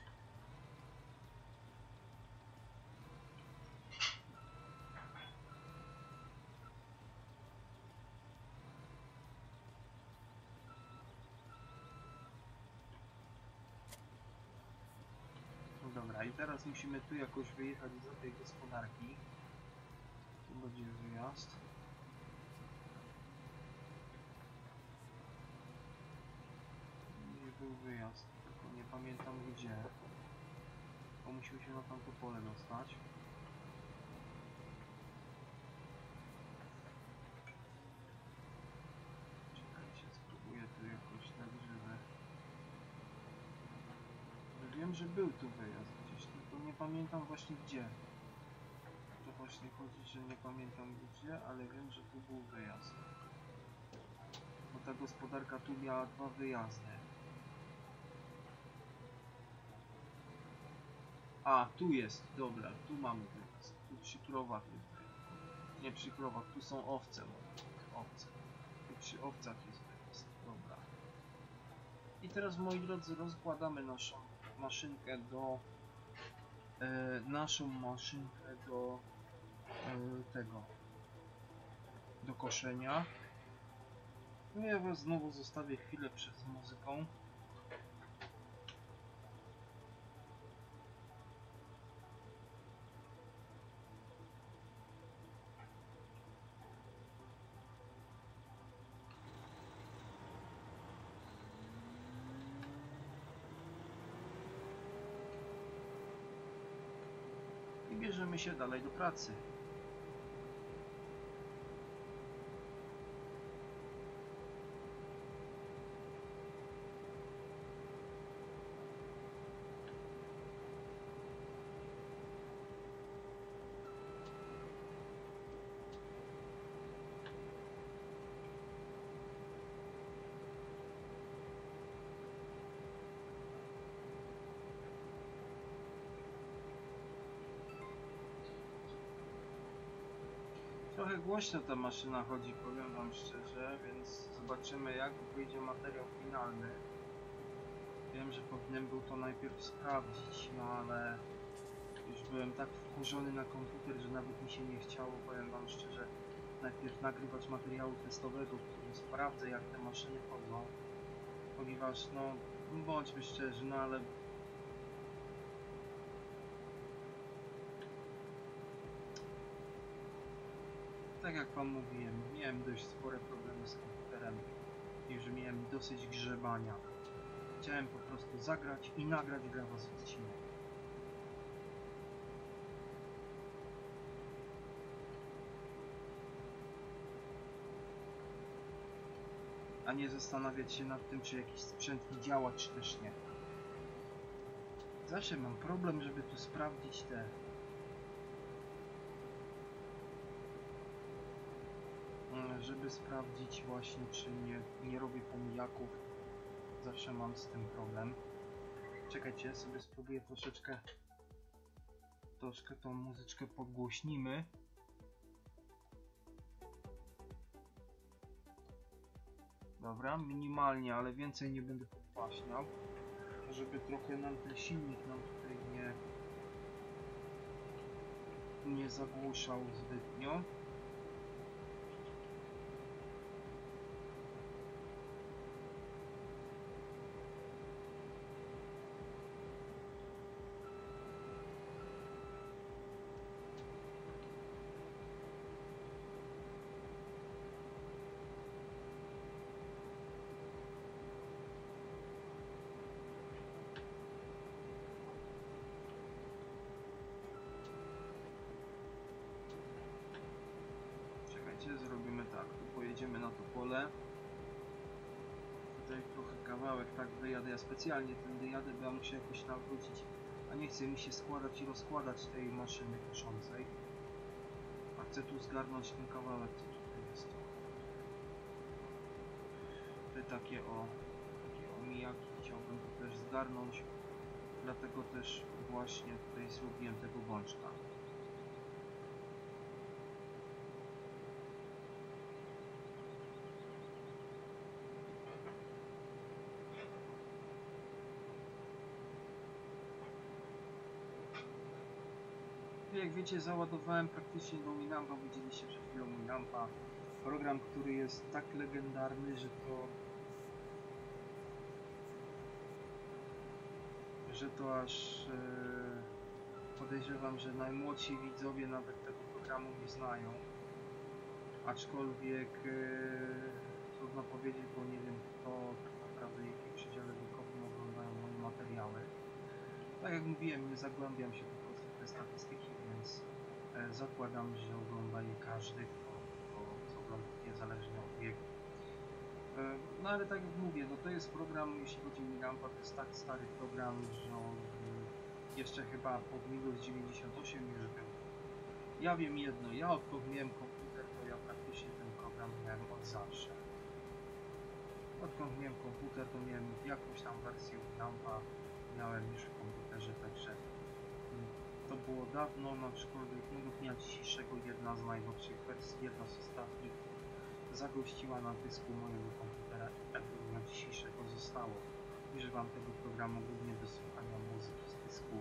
[SPEAKER 1] Dobra, i teraz musimy tu jakoś wyjechać do tej gospodarki. Tu będzie wyjazd. Gdzie był wyjazd? Tylko nie pamiętam gdzie. Bo musimy się na tamto pole dostać. Czekajcie, spróbuję tu jakoś tak, żeby... Wiem, że był tu wyjazd gdzieś, tylko nie pamiętam właśnie gdzie. To właśnie chodzi, że nie pamiętam gdzie, ale wiem, że tu był wyjazd. Bo ta gospodarka tu miała 2 wyjazdy. A, tu jest, dobra, tu mamy wyjazd. Tu przy krowach jest wyjazd. Nie przy krowach, tu są owce. Owce. Tu przy owcach jest wyjazd, dobra. I teraz, moi drodzy, rozkładamy naszą maszynkę do... tego... do koszenia. No ja was znowu zostawię chwilę przed muzyką. I bierzemy się dalej do pracy. Trochę głośno ta maszyna chodzi, powiem wam szczerze, więc zobaczymy, jak wyjdzie materiał finalny. Wiem, że powinienem był to najpierw sprawdzić, no ale już byłem tak wkurzony na komputer, że nawet mi się nie chciało, powiem wam szczerze, najpierw nagrywać materiału testowego, w którym sprawdzę, jak te maszyny chodzą, ponieważ no bądźmy szczerzy, no ale tak jak wam mówiłem, miałem dość spore problemy z komputerem i że miałem dosyć grzebania. Chciałem po prostu zagrać i nagrać dla was odcinek. A nie zastanawiać się nad tym, czy jakiś sprzęt mi działa, czy też nie. Zawsze mam problem, żeby tu sprawdzić żeby sprawdzić właśnie, czy nie robię pomijaków. Zawsze mam z tym problem. Czekajcie, sobie spróbuję troszkę tą muzyczkę podgłośnimy. Dobra, minimalnie, ale więcej nie będę podgłaśniał, żeby trochę nam ten silnik tutaj nie zagłuszał zbytnio. Zrobimy tak, tu pojedziemy na to pole. Tutaj trochę kawałek tak wyjadę, ja specjalnie tędy jadę, bo ja muszę jakoś nawrócić, a nie chce mi się składać i rozkładać tej maszyny koszącej. A chcę tu zgarnąć ten kawałek, co tutaj jest. Te takie omijaki chciałbym tu też zgarnąć, dlatego też właśnie tutaj zrobiłem tego bączka. Jak wiecie, załadowałem praktycznie do Winampa, widzieliście przed chwilą Winampa. Program, który jest tak legendarny, że to aż podejrzewam, że najmłodsi widzowie nawet tego programu nie znają. Aczkolwiek trudno powiedzieć, bo nie wiem, kto tak naprawdę w jakim przedziale wiekowym oglądają moje materiały. Tak jak mówiłem, nie zagłębiam się po prostu w te statystyki, więc zakładam, że ogląda je każdy, kto ogląda, niezależnie od wieku. No ale tak jak mówię, no to jest program, jeśli chodzi o Winampa, to jest tak stary program, że on jeszcze chyba pod Windows 98 już był. Ja wiem jedno, ja odkąd miałem komputer, to ja praktycznie ten program miałem od zawsze. Odkąd miałem komputer, to miałem jakąś tam wersję Winampa, miałem już w komputerze, także to było dawno, aczkolwiek do dnia dzisiejszego jedna z najnowszych wersji, jedna z ostatnich zagościła na dysku mojego komputera i tak do dnia dzisiejszego zostało. Używam tego programu głównie do słuchania muzyki z dysku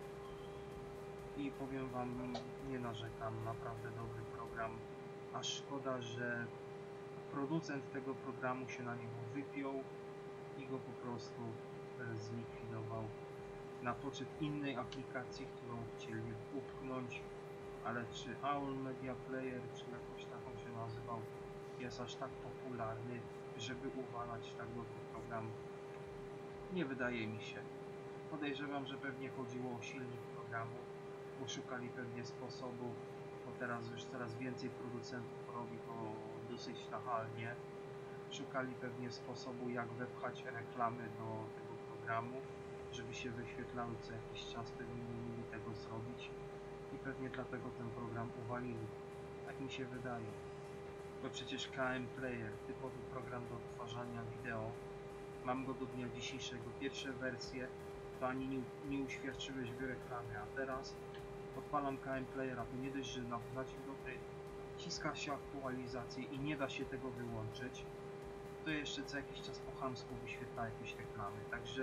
[SPEAKER 1] i powiem wam, nie narzekam, naprawdę dobry program, a szkoda, że producent tego programu się na niego wypiął i go po prostu zlikwidował na poczet innej aplikacji, którą chcieli upchnąć, ale czy AOL Media Player, czy jakoś taką się nazywał, jest aż tak popularny, żeby uwalać tak dobry program? Nie wydaje mi się. Podejrzewam, że pewnie chodziło o silnik programu, bo szukali pewnie sposobów, bo teraz już coraz więcej producentów robi to dosyć nachalnie. Szukali pewnie sposobu, jak wepchać reklamy do tego programu, żeby się wyświetlały co jakiś czas, pewnie nie mieli tego zrobić i pewnie dlatego ten program uwalili. Tak mi się wydaje. Bo przecież KM Player, typowy program do odtwarzania wideo, mam go do dnia dzisiejszego. Pierwsze wersje to ani nie uświadczyły w reklamie, a teraz odpalam KM Playera, to nie dość, że na dzień dobry wciska się aktualizację i nie da się tego wyłączyć, to jeszcze co jakiś czas po chamsku wyświetla jakieś reklamy,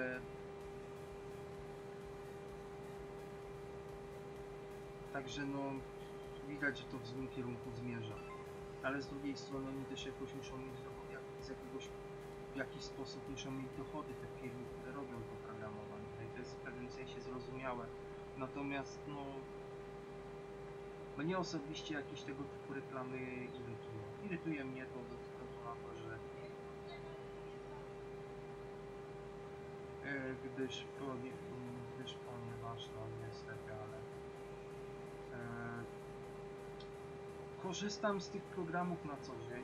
[SPEAKER 1] także no widać, że to w złym kierunku zmierza, ale z drugiej strony oni też jakoś muszą mieć dochód z jakiegoś jakiś sposób muszą mieć dochody te firmy, które robią to programowanie. I to jest w pewnym sensie zrozumiałe. Natomiast no mnie osobiście jakieś tego typu reklamy irytują. Irytuje mnie to ze względu na to, że gdyż ponieważ no niestety, ale korzystam z tych programów na co dzień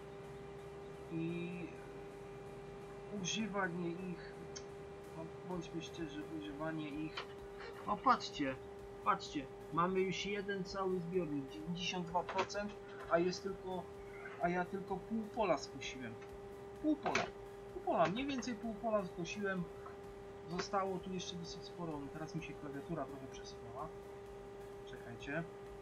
[SPEAKER 1] i używanie ich, no bądźmy szczerzy, używanie ich, no patrzcie, mamy już jeden cały zbiornik, 92%, a ja tylko pół pola skosiłem. Pół pola, mniej więcej pół pola skosiłem. Zostało tu jeszcze dosyć sporo. Teraz mi się klawiatura trochę przesunęła. Czekajcie.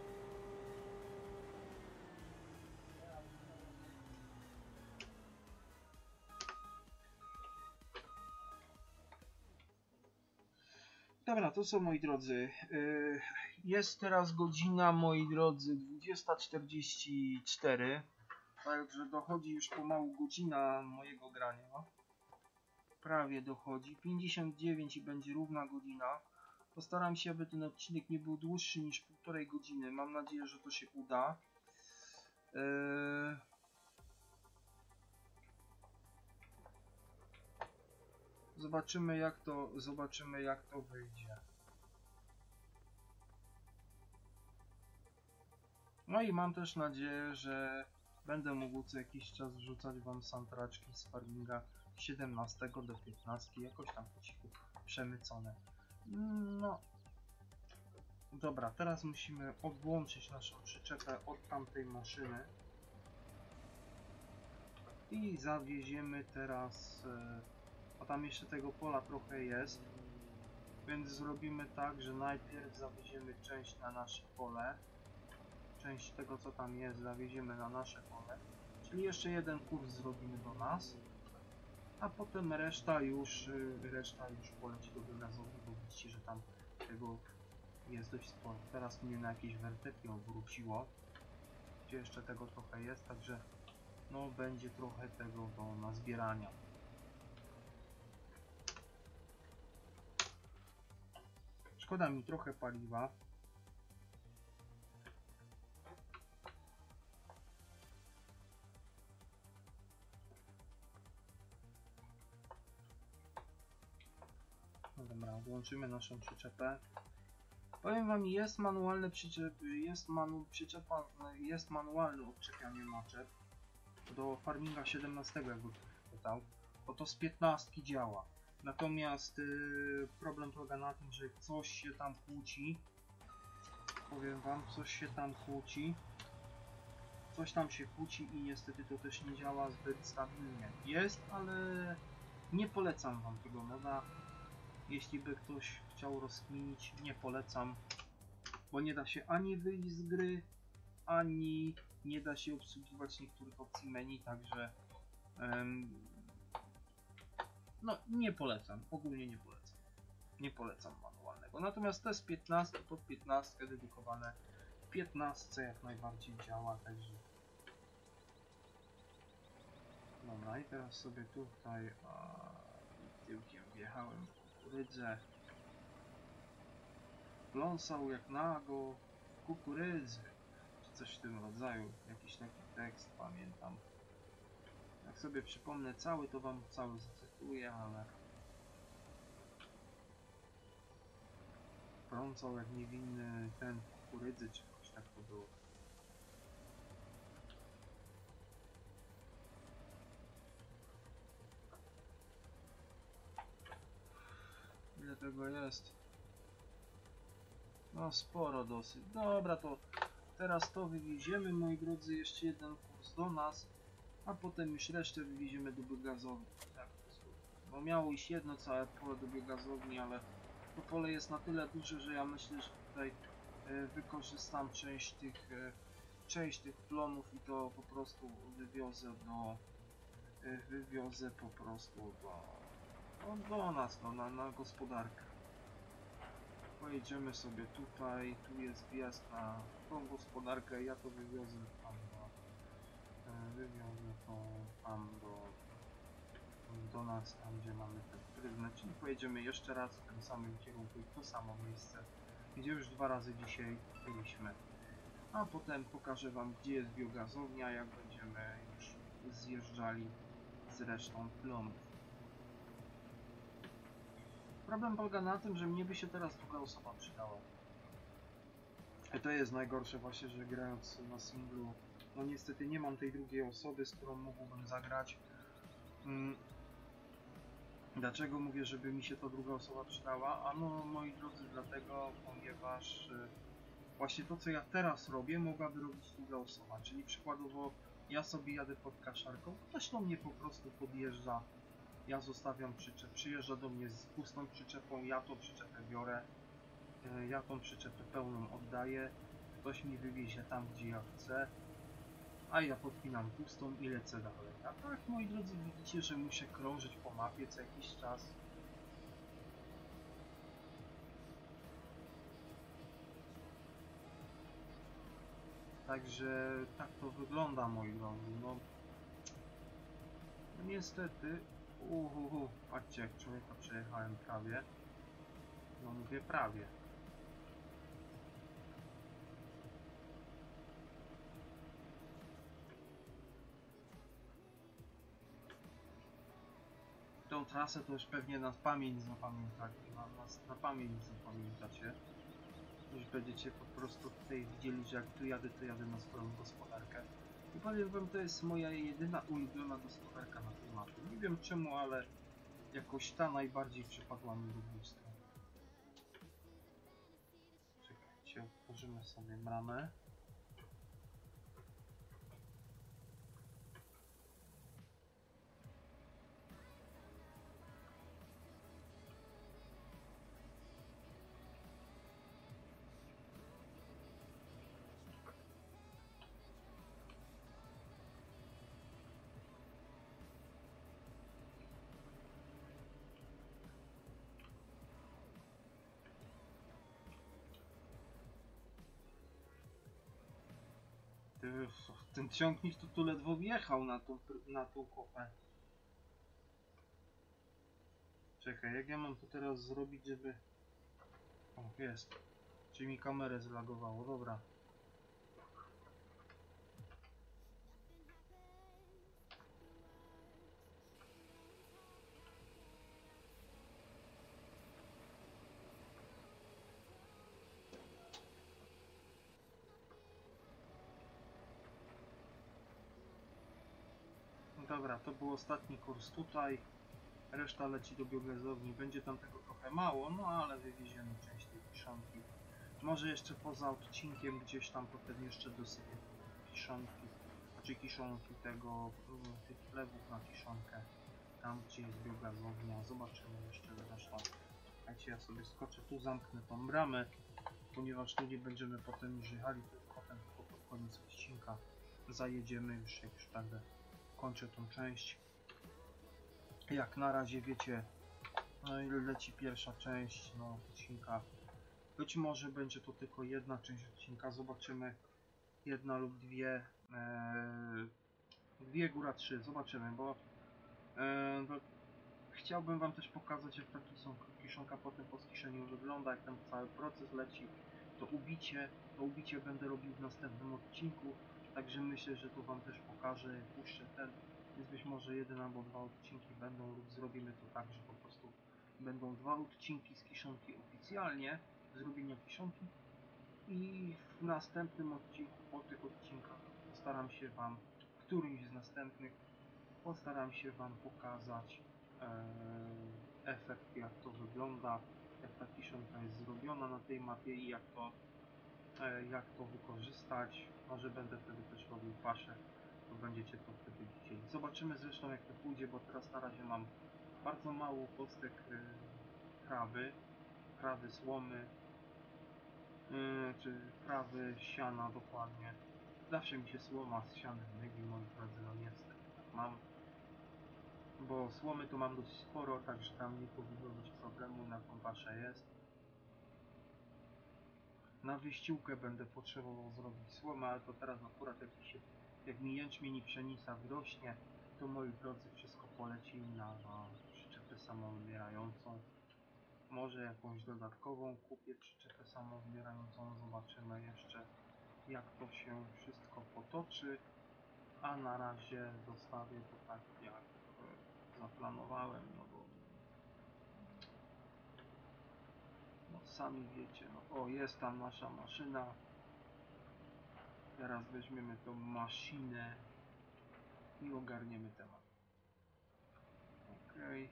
[SPEAKER 1] Dobra, to co moi drodzy. Jest teraz godzina, moi drodzy, 20:44. Także dochodzi już pomału godzina mojego grania. Prawie dochodzi. 59 i będzie równa godzina. Postaram się, aby ten odcinek nie był dłuższy niż 1,5 godziny. Mam nadzieję, że to się uda. Zobaczymy jak to wyjdzie. No i mam też nadzieję, że będę mógł co jakiś czas wrzucać wam soundtraczki z Farminga 17 do 15, jakoś tam po cichu przemycone. No. Dobra, teraz musimy odłączyć naszą przyczepę od tamtej maszyny. I zawieziemy teraz, a tam jeszcze tego pola trochę jest, więc zrobimy tak, że najpierw zawieziemy część na nasze pole. Część tego co tam jest zawieziemy na nasze pole, czyli jeszcze jeden kurs zrobimy do nas, a potem reszta już poleci do gazowni, bo widzicie, że tam tego jest dość sporo. Teraz mnie na jakieś wertepy obróciło, gdzie jeszcze tego trochę jest, także no będzie trochę tego do nazbierania. Szkoda mi trochę paliwa. No dobra, włączymy naszą przyczepę. Powiem wam, jest manualne przyczepy, jest manualne odczepianie naczep do Farminga 17, jakby ktoś pytał, bo to z 15 działa. Natomiast problem polega na tym, że coś się tam kłóci. Powiem wam, coś tam się kłóci i niestety to też nie działa zbyt stabilnie. Jest, ale nie polecam wam tego moda. Jeśli by ktoś chciał rozkminić, nie polecam, bo nie da się ani wyjść z gry, ani nie da się obsługiwać niektórych opcji menu, także no nie polecam, ogólnie nie polecam manualnego. Natomiast te z 15 pod 15 dedykowane 15 jak najbardziej działa, także dobra, i teraz sobie tutaj tyłkiem wjechałem w kukurydzę. Pląsał jak nago w kukurydzy, czy coś w tym rodzaju, jakiś taki tekst, pamiętam. Jak sobie przypomnę cały, to wam cały zacytuję, ale pląsał jak niewinny ten w kukurydzy, czy jakoś tak to było. Ile tego jest? No sporo dosyć. Dobra, to teraz to wywieziemy, moi drodzy, jeszcze jeden kurs do nas, a potem już resztę wywieziemy do biogazowni. Tak, bo miało iść jedno całe pole do biogazowni, ale to pole jest na tyle duże, że ja myślę, że tutaj wykorzystam część tych plonów i to po prostu wywiozę po prostu do nas, no, na gospodarkę. Pojedziemy sobie tutaj, tu jest wjazd na tą gospodarkę, ja to wywiozę tam do do nas, tam gdzie mamy ten pryzmat, czyli pojedziemy jeszcze raz w tym samym kierunku i w to samo miejsce, gdzie już 2 razy dzisiaj byliśmy. A potem pokażę wam, gdzie jest biogazownia, jak będziemy już zjeżdżali z resztą plonów. Problem polega na tym, że mnie by się teraz druga osoba przydała. I to jest najgorsze właśnie, że grając na singlu, no niestety nie mam tej drugiej osoby, z którą mógłbym zagrać. Dlaczego mówię, żeby mi się ta druga osoba przydała? Ano, moi drodzy, dlatego, ponieważ właśnie to, co ja teraz robię, mogłaby robić druga osoba. Czyli przykładowo, ja sobie jadę pod kaszarką, ktoś do mnie po prostu podjeżdża, ja zostawiam przyczep, przyjeżdża do mnie z pustą przyczepą, ja tą przyczepę biorę, ja tą przyczepę pełną oddaję, ktoś mi wywiezie tam, gdzie ja chcę, a ja podpinam pustą i lecę dalej. A tak, moi drodzy, widzicie, że muszę krążyć po mapie co jakiś czas. Także tak to wygląda, moi drodzy. No niestety, patrzcie, jak człowieka przejechałem prawie. No mówię prawie. Tą trasę to już pewnie na pamięć zapamiętacie. Na pamięć zapamiętacie. Już będziecie po prostu tutaj widzieli, że jak tu jadę, to jadę na swoją gospodarkę. I powiem wam, to jest moja jedyna ulubiona gospodarka na tej mapie. Nie wiem czemu, ale jakoś ta najbardziej przypadła mi do gustu. Czekajcie, otworzymy sobie bramę. Ten ciągnik to tu ledwo wjechał na tą kopę. Czekaj, jak ja mam to teraz zrobić, żeby... O, jest. Czyli mi kamerę zlagowało, dobra. Dobra, to był ostatni kurs tutaj. Reszta leci do biogazowni. Będzie tam tego trochę mało, no ale wywieziemy część tej kiszonki. Może jeszcze poza odcinkiem gdzieś tam potem jeszcze dosypię kiszonki. Znaczy kiszonki tego, tych chlebów na kiszonkę. Tam gdzie jest biogazownia. Zobaczymy jeszcze zresztą. Słuchajcie, ja sobie skoczę tu, zamknę tą bramę. Ponieważ tu nie będziemy potem już jechali, tylko potem pod koniec odcinka zajedziemy już, jak już będę kończę tą część. Jak na razie wiecie, no i leci pierwsza część odcinka. Być może będzie to tylko jedna część odcinka, zobaczymy, jedna lub dwie, dwie góra trzy, zobaczymy, bo chciałbym wam też pokazać, jak ta kiszonka potem po skiszeniu wygląda, jak ten cały proces leci. To ubicie będę robił w następnym odcinku, także myślę, że to wam też pokażę, puszczę ten, więc być może jeden albo dwa odcinki będą, lub zrobimy to tak, że po prostu będą 2 odcinki z kiszonki oficjalnie, zrobienia kiszonki, i w następnym odcinku, po tych odcinkach postaram się wam, w którymś z następnych, postaram się wam pokazać efekt, jak to wygląda, jak ta kiszonka jest zrobiona na tej mapie i jak to wykorzystać. Może będę wtedy też robił paszę, to będziecie to wtedy widzieli. Zobaczymy zresztą, jak to pójdzie, bo teraz na razie mam bardzo mało kostek trawy, słomy, czy trawy, siana dokładnie. Zawsze mi się słoma z sianem myli, moi drodzy, no niestety tak mam. Bo słomy to mam dość sporo, także tam nie powinno być problemu, na tą paszę jest. Na wyściółkę będę potrzebował zrobić słomę, ale to teraz akurat jak mi jęczmień i pszenica wyrośnie, to moi drodzy wszystko poleci na przyczepę samowybierającą. Może jakąś dodatkową kupię przyczepę samowybierającą, zobaczymy jeszcze jak to się wszystko potoczy, a na razie zostawię to tak jak zaplanowałem, no bo no sami wiecie, no o, jest tam nasza maszyna. Teraz weźmiemy tą maszynę i ogarniemy temat. Okej.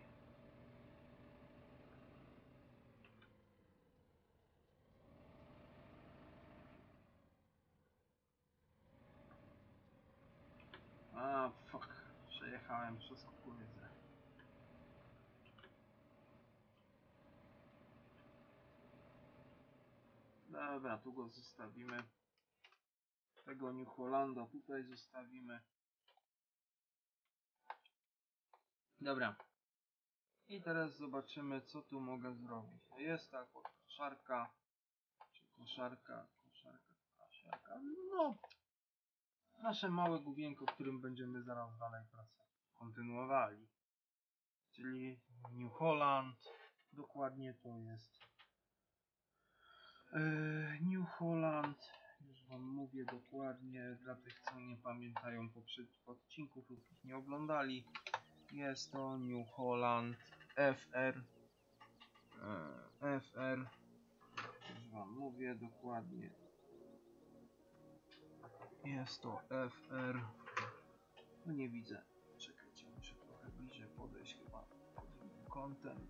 [SPEAKER 1] A, fuck. Przejechałem przez kukurydzę. Dobra, tu go zostawimy. Tego New Hollanda tutaj zostawimy. Dobra. I teraz zobaczymy, co tu mogę zrobić. Jest tak, koszarka. Czy koszarka. No, nasze małe główienko, którym będziemy zaraz dalej pracę kontynuowali. Czyli New Holland. Dokładnie to jest New Holland. Już wam mówię dokładnie, dla tych co nie pamiętają poprzednich odcinków lub ich nie oglądali. Jest to New Holland FR. Już wam mówię dokładnie. Jest to FR. No nie widzę. Czekajcie, muszę trochę bliżej podejść chyba pod innym kątem.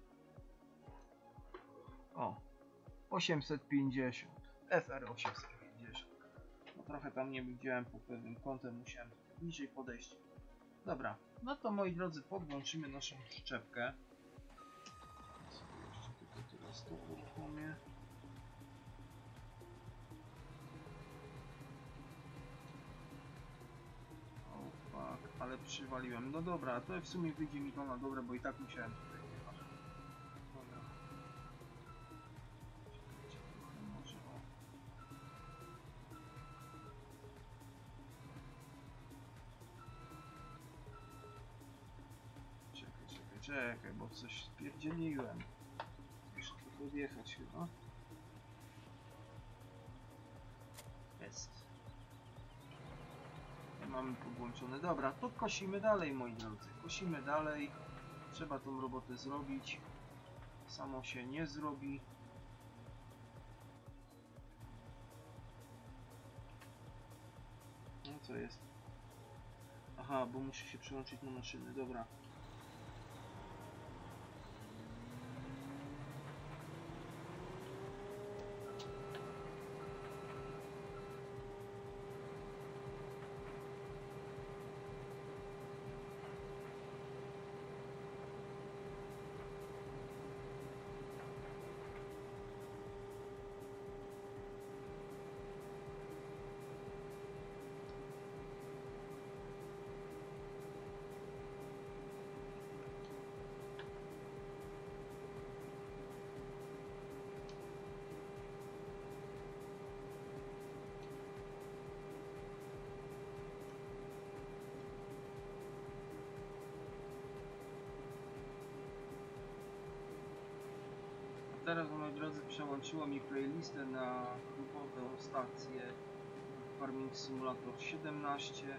[SPEAKER 1] O, 850. FR 850. No trochę tam nie widziałem pod pewnym kątem, musiałem bliżej podejść. Dobra, no to moi drodzy, podłączymy naszą przyczepkę. Sobie jeszcze tylko teraz to uruchomię. O fuck, ale przywaliłem. No dobra, to w sumie wyjdzie mi to na dobre, bo i tak musiałem tutaj jechać. Dobra. Czekajcie, trochę może o. Czekaj, bo coś spierdzieliłem. Muszę tylko odjechać chyba. Jest. Mamy podłączone. Dobra, to kosimy dalej, moi drodzy. Kosimy dalej. Trzeba tą robotę zrobić. Samo się nie zrobi. No co jest? Aha, bo muszę się przyłączyć na maszyny. Dobra. Teraz, moi drodzy, przełączyło mi playlistę na grupową stację Farming Simulator 17.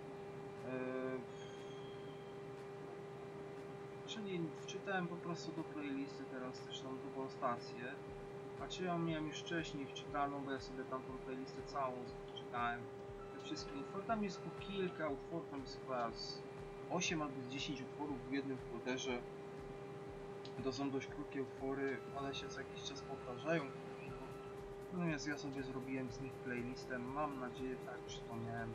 [SPEAKER 1] Czyli wczytałem po prostu do playlisty teraz też tą drugą stację. A czy ją miałem już wcześniej wczytaną, bo ja sobie tam tą playlistę całą wczytałem. Te wszystkie utwory, tam jest po kilka utworów, tam jest chyba z 8 albo z 10 utworów w jednym folderze. To są dość krótkie utwory, one się co jakiś czas powtarzają. Natomiast ja sobie zrobiłem z nich playlistę. Mam nadzieję, tak jak wspomniałem,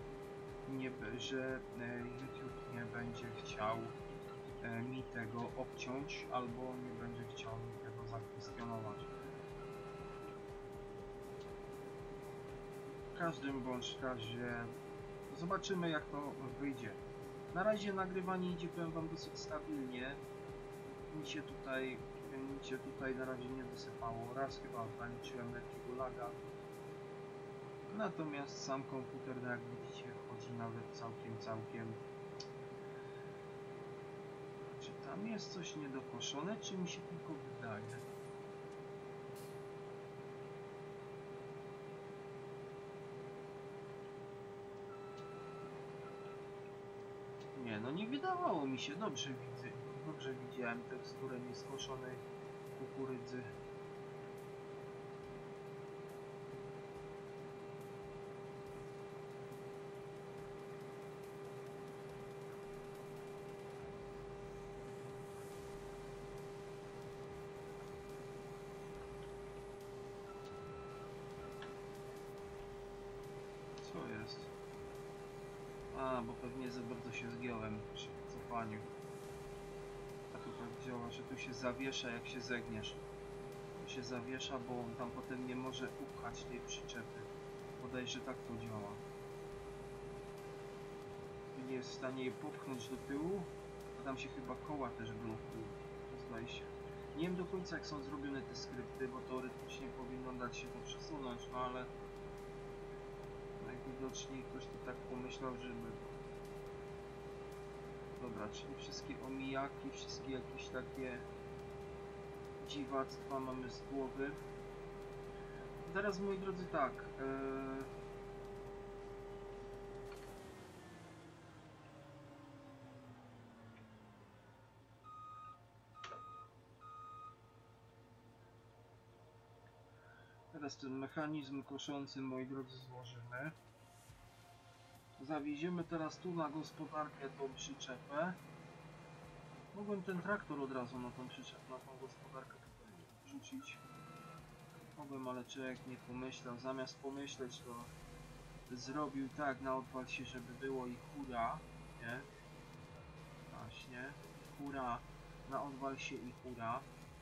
[SPEAKER 1] że YouTube nie będzie chciał mi tego obciąć, albo nie będzie chciał mi tego zakwestionować. W każdym bądź razie zobaczymy, jak to wyjdzie. Na razie nagrywanie idzie, powiem wam, dosyć stabilnie. Nic się tutaj na razie nie wysypało. Raz chyba zaliczyłem lekkiego laga. Natomiast sam komputer, no jak widzicie, chodzi nawet całkiem Tam jest coś niedokoszone, czy mi się tylko wydaje? Nie, no nie wydawało mi się. Dobrze widzę. Dobrze widziałem teksturę nieskoszonej kukurydzy. Co jest? A, bo pewnie za bardzo się zgiąłem przy cofaniu. A to tak działa, że tu się zawiesza, jak się zegniesz. Tu się zawiesza, bo on tam potem nie może upchać tej przyczepy. Bodajże tak to działa. Nie jest w stanie jej popchnąć do tyłu, a tam się chyba koła też blokują. Zdaje się. Nie wiem do końca, jak są zrobione te skrypty, bo teoretycznie powinno dać się to przesunąć, no ale najwidoczniej ktoś tu tak pomyślał, żeby... Dobra, czyli wszystkie omijaki, wszystkie jakieś takie dziwactwa mamy z głowy. Teraz, moi drodzy, tak. Teraz ten mechanizm koszący, moi drodzy, złożymy. Zawieziemy teraz tu na gospodarkę tą przyczepę. Mogłem ten traktor od razu na tą przyczepę, na tą gospodarkę tutaj rzucić. Mogłem, ale człowiek nie pomyślał. Zamiast pomyśleć, to zrobił tak na odpal się, żeby było i hura. Nie? Właśnie. Hura. Na odwal się i hura.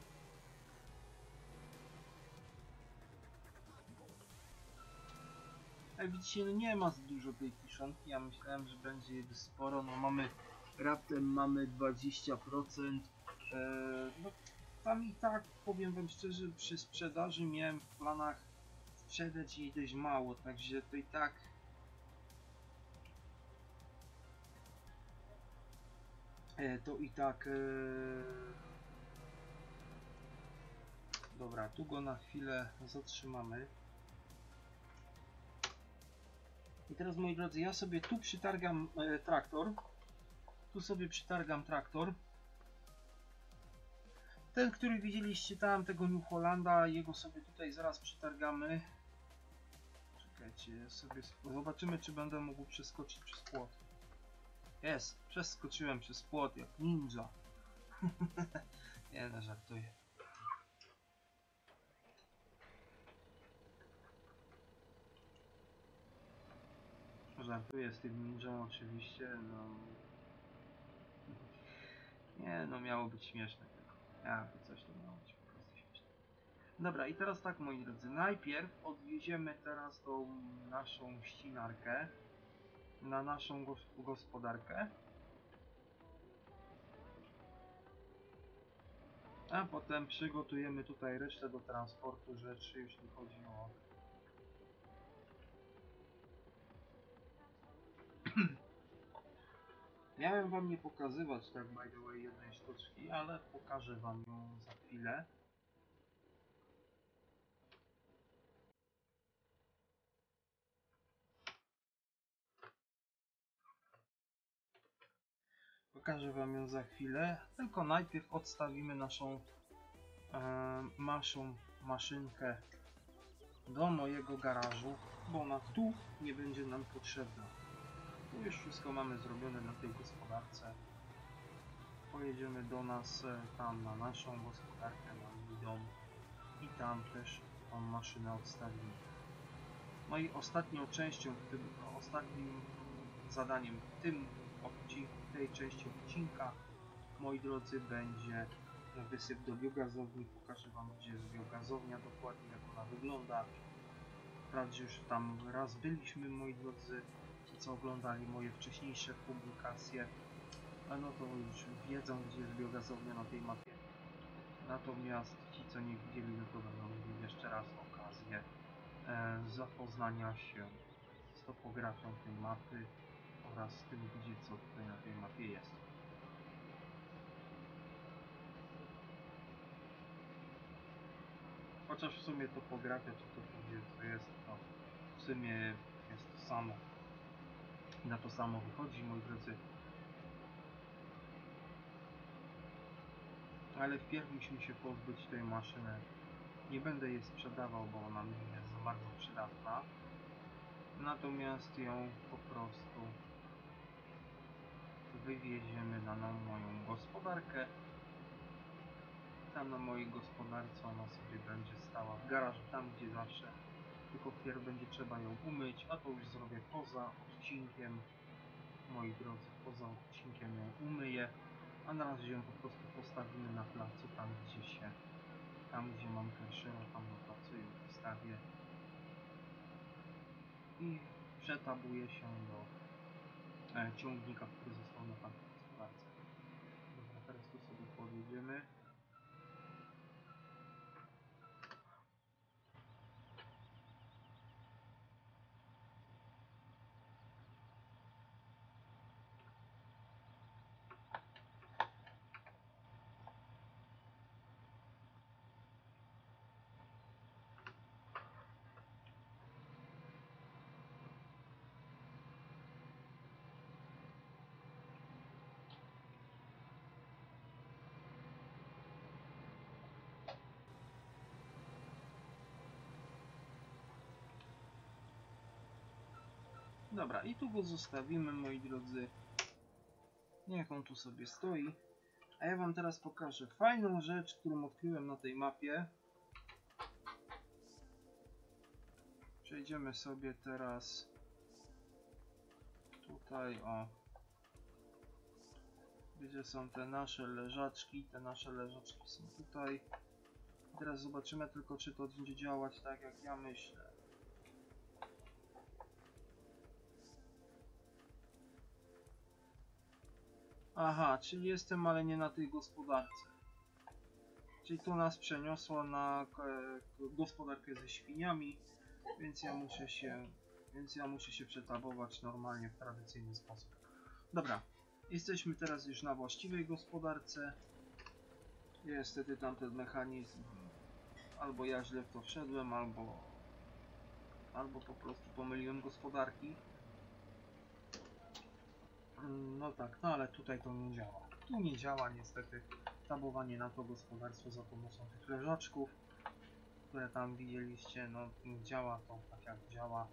[SPEAKER 1] Jak widzicie, no nie ma za dużo tej kiszonki. Ja myślałem, że będzie jej sporo. No raptem mamy 20%. No tam i tak, powiem wam szczerze, przy sprzedaży miałem w planach sprzedać jej dość mało, także to i tak dobra, tu go na chwilę zatrzymamy. I teraz, moi drodzy, ja sobie tu przytargam traktor. Tu sobie przytargam traktor. Ten, który widzieliście tam, tego New Hollanda, jego sobie tutaj zaraz przytargamy. Czekajcie, sobie zobaczymy, czy będę mógł przeskoczyć przez płot. Jest, przeskoczyłem przez płot jak ninja. Nie, no żartuję. Żartuję z tym ninją oczywiście, no... Nie, no miało być śmieszne tylko. To coś to miało być po prostu śmieszne. Dobra, i teraz tak, moi drodzy, najpierw odwieziemy teraz tą naszą ścinarkę na naszą gospodarkę. A potem przygotujemy tutaj resztę do transportu rzeczy, jeśli chodzi o... Miałem wam nie pokazywać, tak by the way, jednej sztuczki, ale pokażę wam ją za chwilę. Pokażę wam ją za chwilę, tylko najpierw odstawimy naszą maszynkę do mojego garażu, bo ona tu nie będzie nam potrzebna. Tu już wszystko mamy zrobione na tej gospodarce. Pojedziemy do nas tam na naszą gospodarkę, na mój dom i tam też tą maszynę odstawimy. No i ostatnią częścią, ostatnim zadaniem w tej części odcinka, moi drodzy, będzie wysyp do biogazowni. Pokażę wam, gdzie jest biogazownia, dokładnie jak ona wygląda. Wprawdzie już tam raz byliśmy, moi drodzy, ci co oglądali moje wcześniejsze publikacje, no to już wiedzą, gdzie jest biogazownia na tej mapie. Natomiast ci co nie widzieli, no to będą mieli jeszcze raz okazję zapoznania się z topografią tej mapy oraz z tym, gdzie co tutaj na tej mapie jest. Chociaż w sumie topografia, czy to co jest, to w sumie jest to samo. Na to samo wychodzi, moi drodzy. Ale wpierw musimy się pozbyć tej maszyny. Nie będę jej sprzedawał, bo ona mi jest za bardzo przydatna. Natomiast ją po prostu wywieziemy na moją gospodarkę. Tam na mojej gospodarce ona sobie będzie stała w garażu, tam gdzie zawsze. Tylko wpierw będzie trzeba ją umyć, a to już zrobię poza odcinkiem. Moi drodzy, poza odcinkiem ją umyję, a na razie ją po prostu postawimy na placu, tam gdzie mam Kershera, tam na placu ją postawię i przetabuję się do ciągnika, który został na tamtej gospodarce. Dobra, teraz tu sobie podjedziemy. Dobra, i tu go zostawimy, moi drodzy. Niech on tu sobie stoi. A ja wam teraz pokażę fajną rzecz, którą odkryłem na tej mapie. Przejdziemy sobie teraz tutaj, o. Gdzie są te nasze leżaczki? Te nasze leżaczki są tutaj. Teraz zobaczymy tylko, czy to będzie działać tak, jak ja myślę. Aha, czyli jestem, ale nie na tej gospodarce. Czyli to nas przeniosło na gospodarkę ze świniami, więc ja muszę się przetabować normalnie w tradycyjny sposób. Dobra, jesteśmy teraz już na właściwej gospodarce. Niestety tamten mechanizm, albo ja źle w to wszedłem, albo po prostu pomyliłem gospodarki. No tak, no ale tutaj to nie działa. Tu nie działa niestety tabowanie na to gospodarstwo za pomocą tych leżaczków, które tam widzieliście. No nie działa to tak jak działa.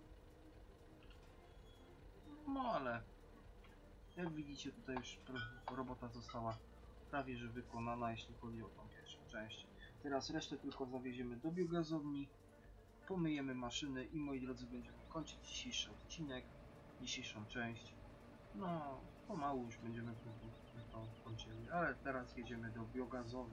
[SPEAKER 1] No ale jak widzicie, tutaj już robota została prawie że wykonana, jeśli chodzi o tą pierwszą część. Teraz resztę tylko zawieziemy do biogazowni, pomyjemy maszyny i moi drodzy, będziemy kończyć dzisiejszy odcinek, dzisiejszą część. No, pomału już będziemy to kończyli, ale teraz jedziemy do biogazowni.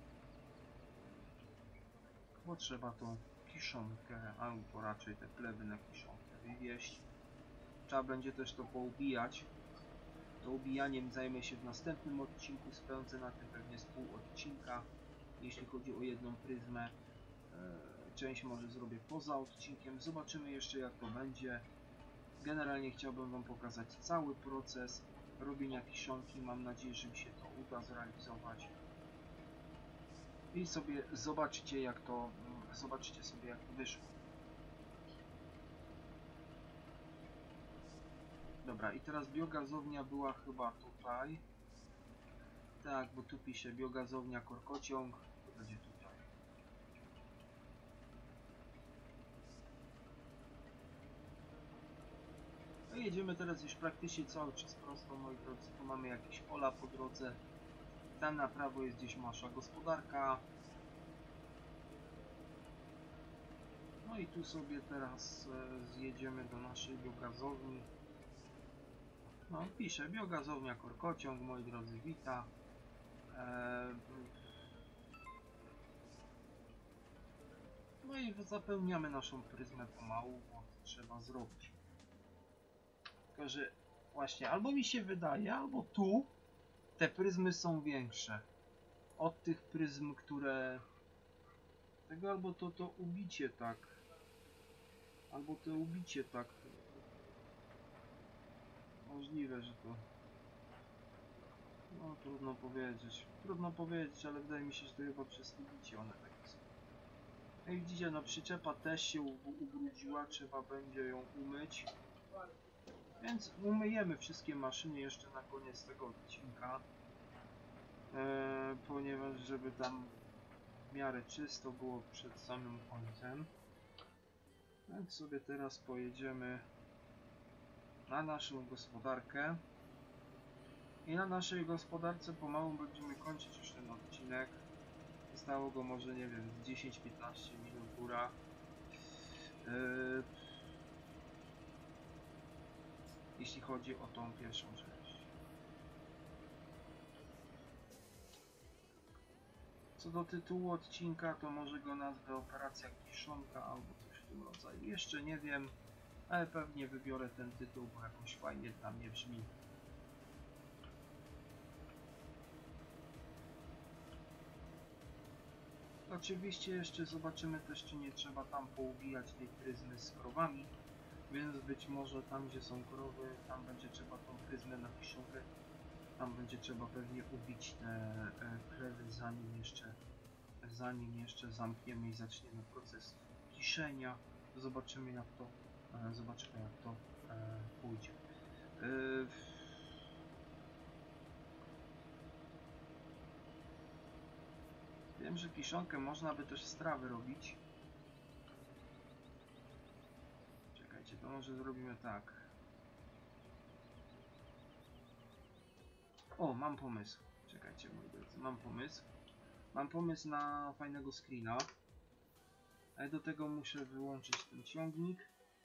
[SPEAKER 1] Bo trzeba tą kiszonkę, albo raczej te pleby na kiszonkę wywieźć. Trzeba będzie też to poubijać. To ubijaniem zajmę się w następnym odcinku, spędzę na tym pewnie z pół odcinka, jeśli chodzi o jedną pryzmę. Część może zrobię poza odcinkiem, zobaczymy jeszcze jak to będzie. Generalnie chciałbym wam pokazać cały proces robienia kiszonki, mam nadzieję, że mi się to uda zrealizować. I sobie zobaczycie jak to, wyszło. Dobra, i teraz biogazownia była chyba tutaj. Tak, bo tu pisze biogazownia Korkociąg. To będzie tutaj. No jedziemy teraz już praktycznie cały czas prosto, moi drodzy. Tu mamy jakieś pola po drodze. Tam na prawo jest gdzieś nasza gospodarka. No i tu sobie teraz zjedziemy do naszej biogazowni. No pisze biogazownia Korkociąg, moi drodzy, wita. No i zapełniamy naszą pryzmę pomału, bo to trzeba zrobić. Tylko że właśnie albo mi się wydaje, albo tu te pryzmy są większe od tych pryzm, które tego, albo to ubicie tak, albo to ubicie tak. Możliwe, że to, no trudno powiedzieć, ale wydaje mi się, że to chyba przez ubicie one takie są. Jak widzicie, no przyczepa też się ubrudziła, trzeba będzie ją umyć. Więc umyjemy wszystkie maszyny jeszcze na koniec tego odcinka. Ponieważ żeby tam w miarę czysto było przed samym końcem. Więc sobie teraz pojedziemy na naszą gospodarkę. I na naszej gospodarce pomału będziemy kończyć już ten odcinek. Zostało go może, nie wiem, 10-15 minut góra. Jeśli chodzi o tą pierwszą część. Co do tytułu odcinka, to może go nazwę Operacja Kiszonka albo coś w tym rodzaju. Jeszcze nie wiem, ale pewnie wybiorę ten tytuł, bo jakoś fajnie dla mnie brzmi. Oczywiście jeszcze zobaczymy też, czy nie trzeba tam poubijać tej pryzmy z krowami, więc być może tam, gdzie są krowy, tam będzie trzeba tą pryzmę na kiszonkę, tam będzie trzeba pewnie ubić te krewy, zanim jeszcze zamkniemy i zaczniemy proces kiszenia. Zobaczymy jak to pójdzie. Wiem, że kiszonkę można by też z trawy robić. Czekajcie, to może zrobimy tak. O, mam pomysł. Czekajcie, moi drodzy, mam pomysł. Mam pomysł na fajnego screena. Ale do tego muszę wyłączyć ten ciągnik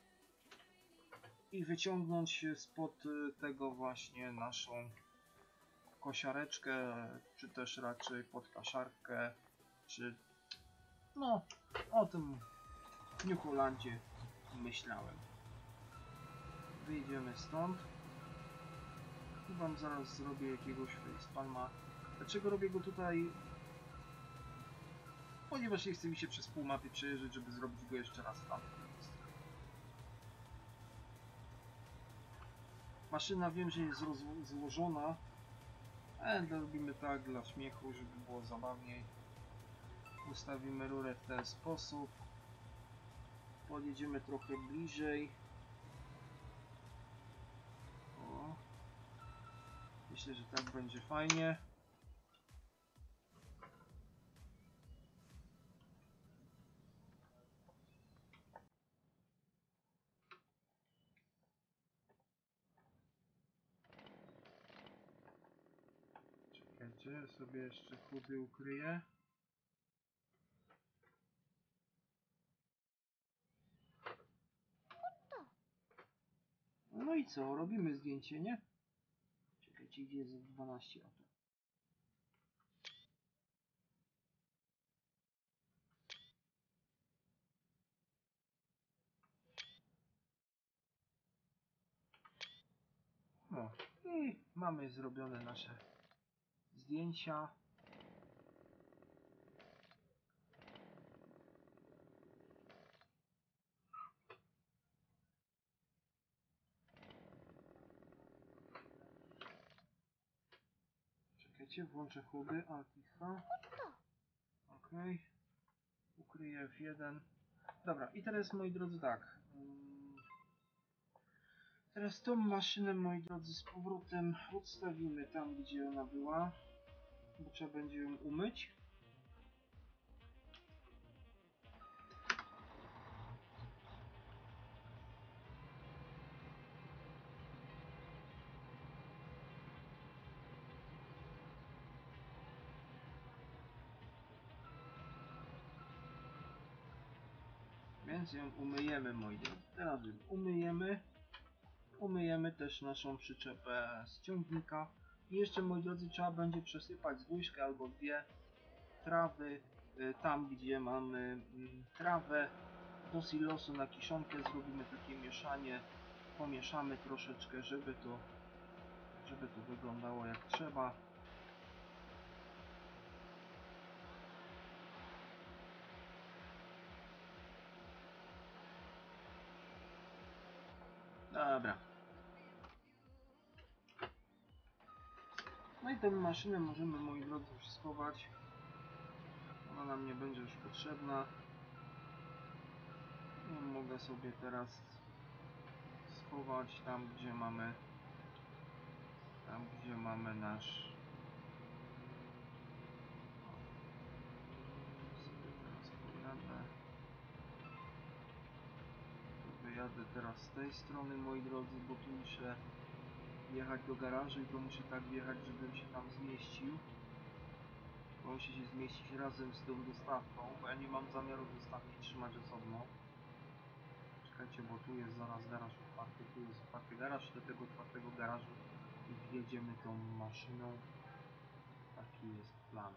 [SPEAKER 1] i wyciągnąć spod tego właśnie naszą kosiareczkę, czy też raczej podkaszarkę, czy no o tym New Hollandzie myślałem. Wyjdziemy stąd i wam zaraz zrobię jakiegoś facepalma. Dlaczego robię go tutaj? Ponieważ nie chce mi się przez pół mapy przejeżdżać, żeby zrobić go jeszcze raz tam. Maszyna wiem, że jest złożona, ale robimy tak dla śmiechu, żeby było zabawniej. Ustawimy rurę w ten sposób. Podjedziemy trochę bliżej. O. Myślę, że tak będzie fajnie. Czekajcie, sobie jeszcze chudy ukryję. No i co? Robimy zdjęcie, nie? Czekajcie, gdzie jest 12 o to. No i mamy zrobione nasze zdjęcia. Czekajcie, włączę chudy, Alt i H. Ok. Ukryję F1. Dobra, i teraz moi drodzy tak. Teraz tą maszynę, moi drodzy, z powrotem odstawimy tam, gdzie ona była. Bo trzeba będzie ją umyć. Więc ją umyjemy, moi drodzy. Teraz ją umyjemy. Umyjemy też naszą przyczepę z ciągnika. I jeszcze, moi drodzy, trzeba będzie przesypać z łyżkę albo dwie trawy. Tam, gdzie mamy trawę do silosu na kiszonkę, zrobimy takie mieszanie. Pomieszamy troszeczkę, żeby to wyglądało jak trzeba. Dobra. No i tę maszynę możemy, moi drodzy, już schować. Ona nam nie będzie już potrzebna. Mogę sobie teraz schować tam, gdzie mamy nasz... Sobie teraz pojadę. Wyjadę teraz z tej strony, moi drodzy, bo tu muszę jechać do garażu i to muszę tak wjechać, żebym się tam zmieścił. Bo musi się zmieścić razem z tą dostawką, bo ja nie mam zamiaru dostawki trzymać osobno. Czekajcie, bo tu jest zaraz garaż otwarty, tu jest otwarty garaż, do tego otwartego garażu wjedziemy tą maszyną. Taki jest plan.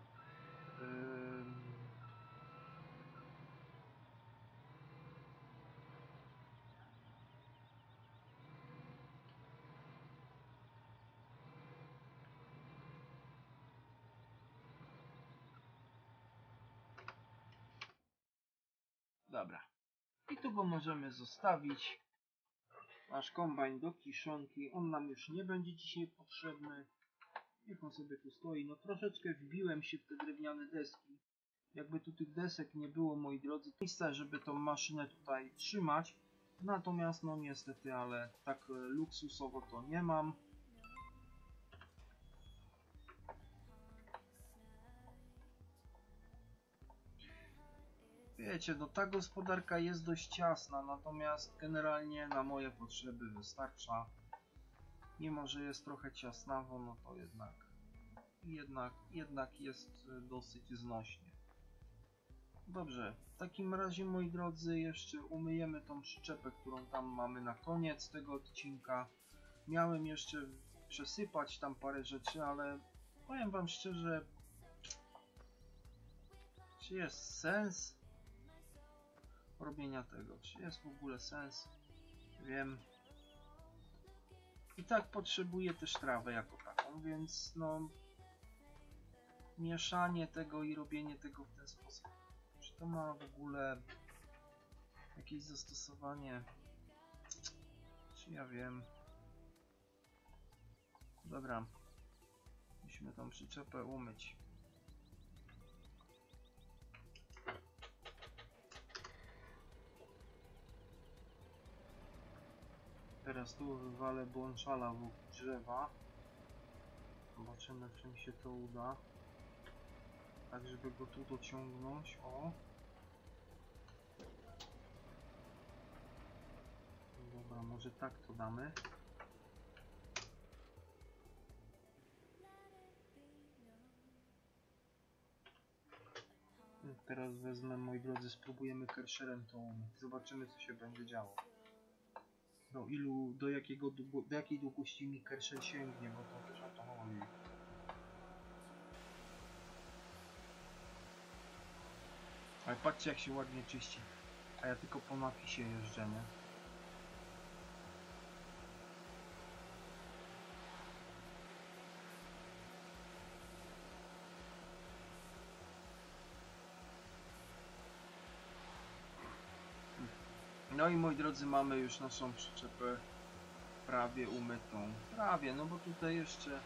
[SPEAKER 1] Dobra. I tu go możemy zostawić. Nasz kombajn do kiszonki. On nam już nie będzie dzisiaj potrzebny. Niech on sobie tu stoi. No troszeczkę wbiłem się w te drewniane deski. Jakby tu tych desek nie było, moi drodzy, miejsca, żeby tą maszynę tutaj trzymać. Natomiast no niestety, ale tak luksusowo to nie mam. Wiecie, no ta gospodarka jest dość ciasna, natomiast generalnie na moje potrzeby wystarcza. Mimo że jest trochę ciasnawo, no to jednak jest dosyć znośnie. Dobrze, w takim razie, moi drodzy, jeszcze umyjemy tą przyczepę, którą tam mamy na koniec tego odcinka. Miałem jeszcze przesypać tam parę rzeczy, ale powiem wam szczerze, czy jest sens robienia tego? Czy jest w ogóle sens? Wiem. I tak potrzebuję też trawę jako taką, więc no mieszanie tego i robienie tego w ten sposób. Czy to ma w ogóle jakieś zastosowanie? Czy ja wiem? Dobra. Musimy tą przyczepę umyć. Teraz tu wywalę błączala wokół drzewa. Zobaczymy, czy mi się to uda. Tak, żeby go tu dociągnąć. O! Dobra, może tak to damy. Teraz wezmę, moi drodzy, spróbujemy kersherem to umyć. Zobaczymy, co się będzie działo. Do jakiej długości mi kersher sięgnie, bo to też o to chodzi. Ale patrzcie, jak się ładnie czyści. A ja tylko po napisie jeżdżę, nie? No i moi drodzy, mamy już naszą przyczepę prawie umytą. Prawie, no bo tutaj jeszcze...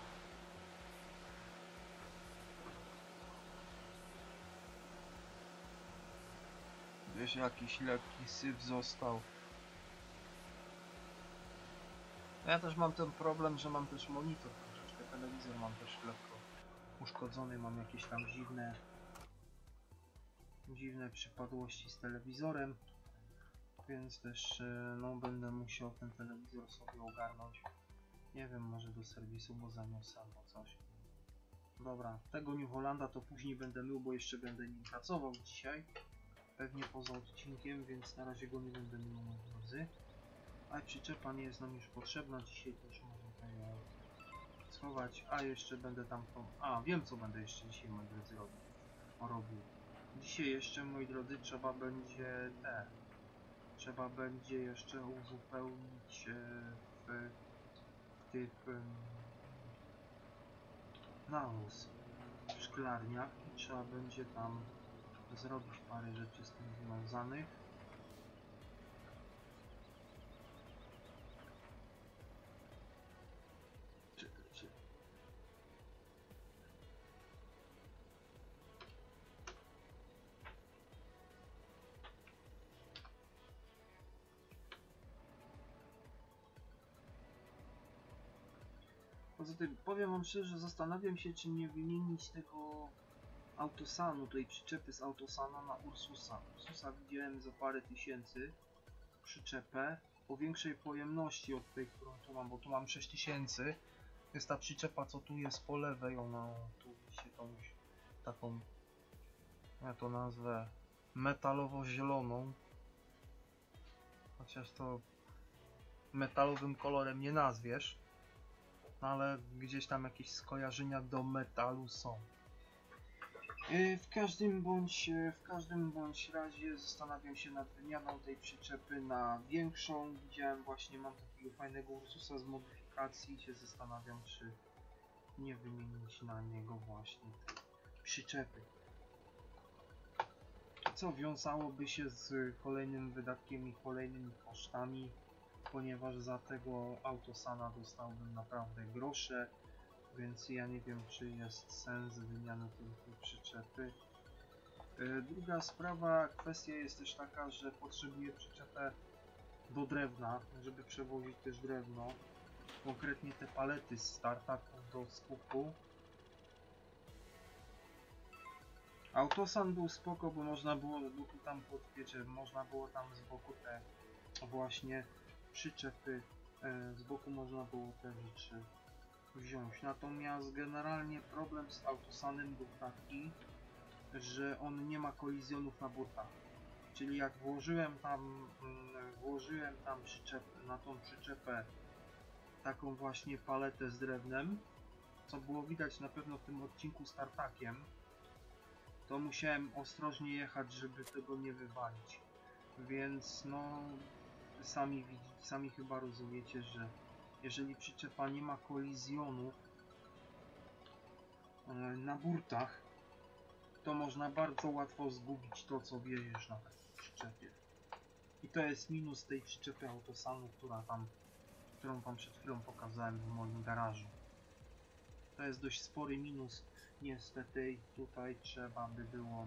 [SPEAKER 1] Wiesz, jakiś lekki syf został. Ja też mam ten problem, że mam też monitor, troszeczkę telewizor mam też lekko uszkodzony, mam jakieś tam dziwne przypadłości z telewizorem, więc też no będę musiał ten telewizor sobie ogarnąć. Nie wiem, może do serwisu go zaniosę albo coś. Dobra, tego New Hollanda to później będę mył, bo jeszcze będę nim pracował dzisiaj. Pewnie poza odcinkiem, więc na razie go nie będę mył, moi drodzy. A przyczepa nie jest nam już potrzebna, dzisiaj też można ją schować, a jeszcze będę tam tą... A, wiem, co będę jeszcze dzisiaj, moi drodzy, robił. Dzisiaj jeszcze, moi drodzy, trzeba będzie jeszcze uzupełnić w tych nawóz w szklarniach i trzeba będzie tam zrobić parę rzeczy z tym związanych. Czekajcie. Poza tym powiem wam szczerze, że zastanawiam się, czy nie wymienić tego Autosanu, tej przyczepy z Autosana na Ursusa. Ursusa widziałem za parę tysięcy, przyczepę o większej pojemności od tej, którą tu mam, bo tu mam 6000. Jest ta przyczepa, co tu jest po lewej, ona tu się tą taką, ja to nazwę metalowo-zieloną, chociaż to metalowym kolorem nie nazwiesz, no ale gdzieś tam jakieś skojarzenia do metalu są. W każdym bądź razie zastanawiam się nad wymianą tej przyczepy na większą. Widziałem właśnie, mam takiego fajnego Ursusa z modyfikacji i się zastanawiam, czy nie wymienić na niego właśnie tej przyczepy. Co wiązałoby się z kolejnym wydatkiem i kolejnymi kosztami, ponieważ za tego Autosana dostałbym naprawdę grosze, więc ja nie wiem, czy jest sens wymiany tej przyczepy. Druga sprawa, kwestia jest też taka, że potrzebuję przyczepę do drewna, żeby przewozić też drewno, konkretnie te palety z startaków do skupu. Autosan był spoko, bo można było z boku tam, wiecie, można było tam z boku te właśnie przyczepy, z boku można było te rzeczy wziąć. Natomiast generalnie problem z Autosanem był taki, że on nie ma kolizjonów na burtach. Czyli jak włożyłem tam na tą przyczepę taką właśnie paletę z drewnem, co było widać na pewno w tym odcinku z tartakiem, to musiałem ostrożnie jechać, żeby tego nie wywalić. Więc no, sami chyba rozumiecie, że jeżeli przyczepa nie ma kolizjonów na burtach, to można bardzo łatwo zgubić to, co wjedziesz na takiej przyczepie. I to jest minus tej przyczepy Autosanu, którą wam przed chwilą pokazałem w moim garażu. To jest dość spory minus, niestety. Tutaj trzeba by było...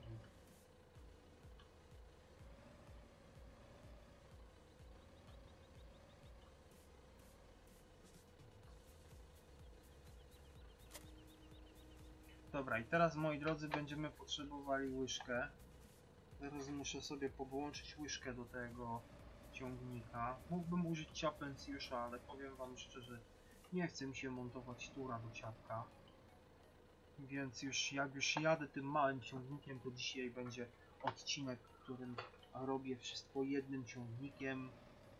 [SPEAKER 1] Dobra, i teraz, moi drodzy, będziemy potrzebowali łyżkę. Teraz muszę sobie podłączyć łyżkę do tego ciągnika. Mógłbym użyć ciapęcjusza, ale powiem wam szczerze, nie chce mi się montować tura do ciapka. Więc jak już jadę tym małym ciągnikiem, to dzisiaj będzie odcinek, w którym robię wszystko jednym ciągnikiem.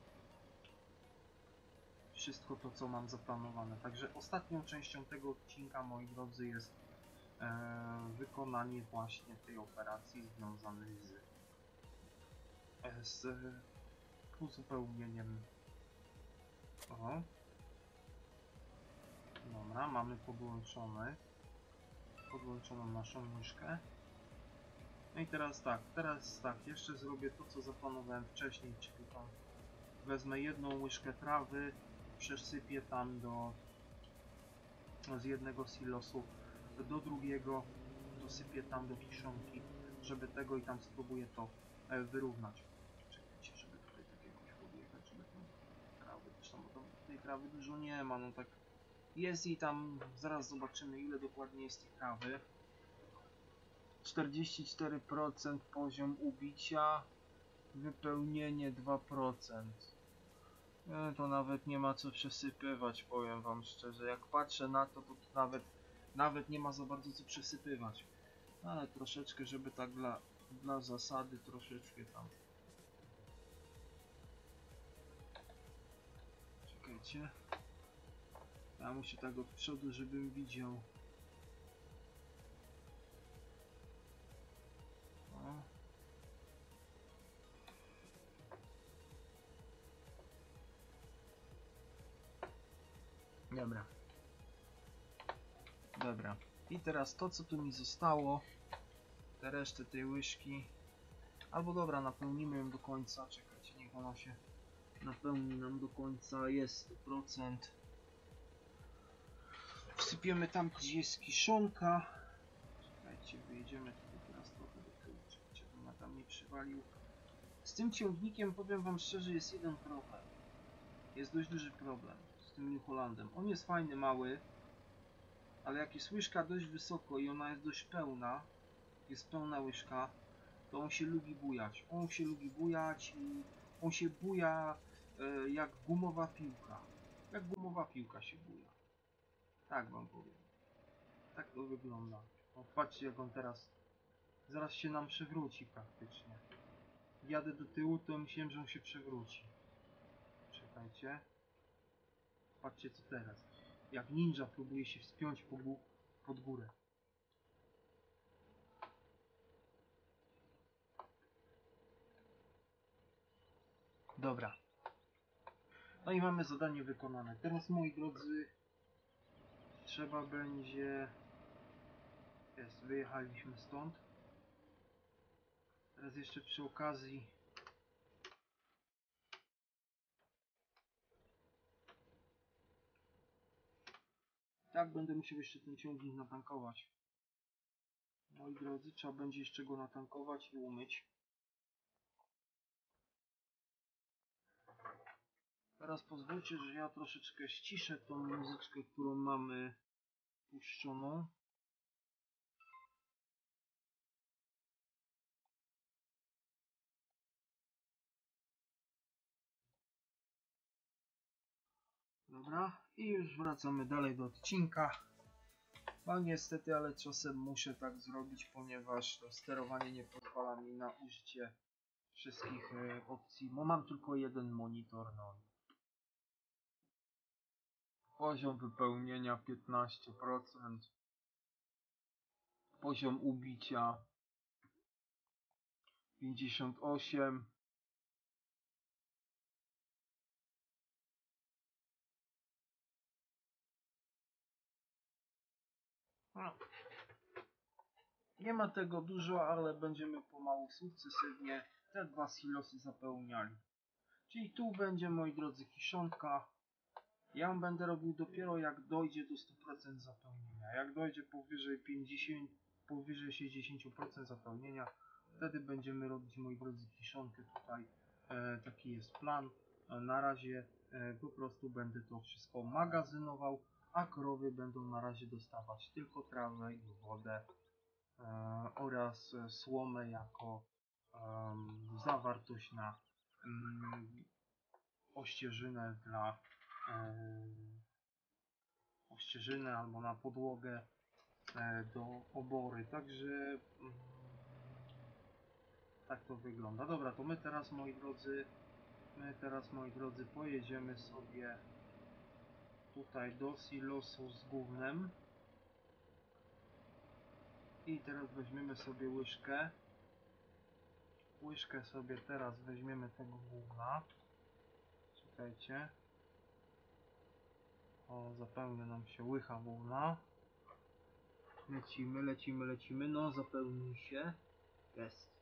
[SPEAKER 1] Wszystko to, co mam zaplanowane. Także ostatnią częścią tego odcinka, moi drodzy, jest wykonanie właśnie tej operacji związanej z uzupełnieniem. O. Dobra, mamy podłączoną naszą łyżkę. No i teraz tak, jeszcze zrobię to, co zaplanowałem wcześniej, czyli tam wezmę jedną łyżkę trawy, przesypię tam z jednego silosu do drugiego, dosypię tam do kiszonki, żeby tego i tam spróbuję to wyrównać. Czekajcie, żeby tutaj tak jakoś podjechać, żeby tą trawy, zresztą bo tej trawy dużo nie ma, no tak jest i tam, zaraz zobaczymy, ile dokładnie jest tej trawy. 44% poziom ubicia, wypełnienie 2%. To nawet nie ma co przesypywać, powiem wam szczerze. Jak patrzę na to, to nawet nie ma za bardzo co przesypywać. Ale troszeczkę, żeby tak dla zasady, troszeczkę tam. Czekajcie. Ja muszę tak od przodu, żebym widział. O. Dobra. I teraz to, co tu mi zostało, te reszty tej łyżki, albo dobra, napełnimy ją do końca. Czekajcie, niech ona się napełni nam do końca. Jest 100%. Wsypiemy tam, gdzie jest kiszonka. Czekajcie, wyjedziemy tutaj teraz trochę do tyłu. Czekajcie, bym ja tam nie przywalił. Z tym ciągnikiem, powiem wam szczerze, jest jeden problem. Jest dość duży problem z tym New Hollandem. On jest fajny, mały, ale jak jest łyżka dość wysoko i ona jest dość pełna, jest pełna łyżka, to on się lubi bujać. On się lubi bujać i on się buja jak gumowa piłka. Jak gumowa piłka się buja. Tak wam powiem. Tak to wygląda. O, patrzcie jak on teraz... Zaraz się nam przewróci praktycznie. Jadę do tyłu, to myślałem, że on się przewróci. Czekajcie. Patrzcie co teraz. Jak ninja próbuje się wspiąć pod górę. Dobra. No i mamy zadanie wykonane. Teraz moi drodzy, trzeba będzie... Jest, wyjechaliśmy stąd. Teraz jeszcze przy okazji... Tak, będę musiał jeszcze ten ciągnik natankować. Moi drodzy, trzeba będzie jeszcze go natankować i umyć. Teraz pozwólcie, że ja troszeczkę ściszę tą muzyczkę, którą mamy puszczoną. Dobra, i już wracamy dalej do odcinka. No niestety, ale czasem muszę tak zrobić, ponieważ to sterowanie nie pozwala mi na użycie wszystkich opcji. Bo mam tylko jeden monitor, no. Poziom wypełnienia 15%. Poziom ubicia 58%. No. Nie ma tego dużo, ale będziemy pomału sukcesywnie te dwa silosy zapełniali. Czyli tu będzie, moi drodzy, kiszonka. Ja ją będę robił dopiero jak dojdzie do 100% zapełnienia. Jak dojdzie powyżej 50, powyżej 60% zapełnienia, wtedy będziemy robić, moi drodzy, kiszonkę tutaj. Taki jest plan. Na razie po prostu będę to wszystko magazynował, a krowy będą na razie dostawać tylko trawę i wodę oraz słomę jako zawartość na ościeżynę dla ościeżynę albo na podłogę do obory. Także tak to wygląda. Dobra, to my teraz moi drodzy pojedziemy sobie tutaj do silosu z gównem i teraz weźmiemy sobie łyżkę. Łyżkę sobie teraz weźmiemy tego gówna. Czekajcie. O, zapełnia nam się łycha gówna. Lecimy, lecimy, lecimy. No, zapełni się. Jest.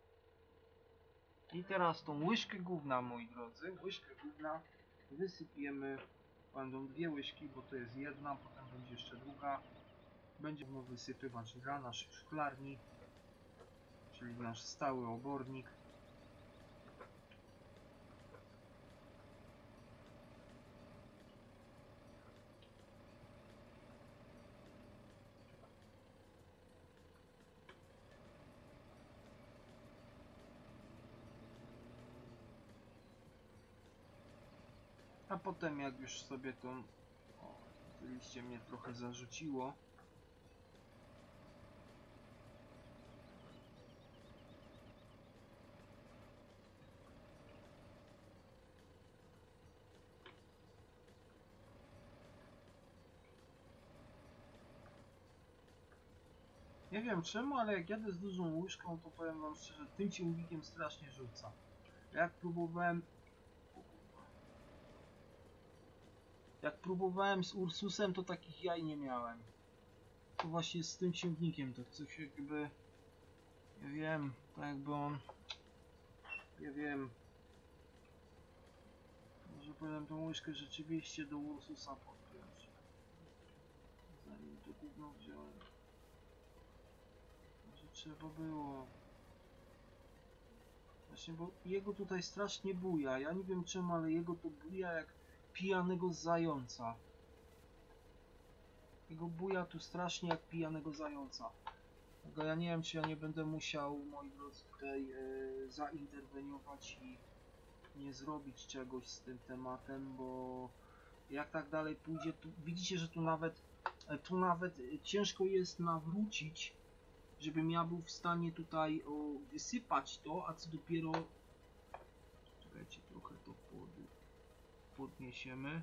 [SPEAKER 1] I teraz tą łyżkę gówna, moi drodzy, łyżkę gówna wysypiemy. Będą dwie łyżki, bo to jest jedna, potem będzie jeszcze druga. Będziemy wysypywać dla naszej szklarni, czyli nasz stały obornik. A potem jak już sobie tą... O, oczywiście mnie trochę zarzuciło. Nie wiem czemu, ale jak jadę z dużą łyżką, to powiem wam szczerze, tym ciągnikiem strasznie rzuca. Jak próbowałem z Ursusem, to takich jaj nie miałem. To właśnie z tym ciągnikiem, to coś jakby... Nie wiem, tak jakby on... Nie wiem... Może powinienem tą łyżkę rzeczywiście do Ursusa podpiąć. Zanim to gówno wziąłem. Może trzeba było... Właśnie, bo jego tutaj strasznie buja. Ja nie wiem czemu, ale jego to buja jak pijanego zająca. Jego buja tu strasznie jak pijanego zająca. Tego ja nie wiem, czy ja nie będę musiał, moi drodzy, tutaj zainterweniować i nie zrobić czegoś z tym tematem, bo jak tak dalej pójdzie, tu widzicie, że tu nawet ciężko jest nawrócić, żebym ja był w stanie tutaj wysypać to, a co dopiero... Czekajcie, trochę to podniesiemy.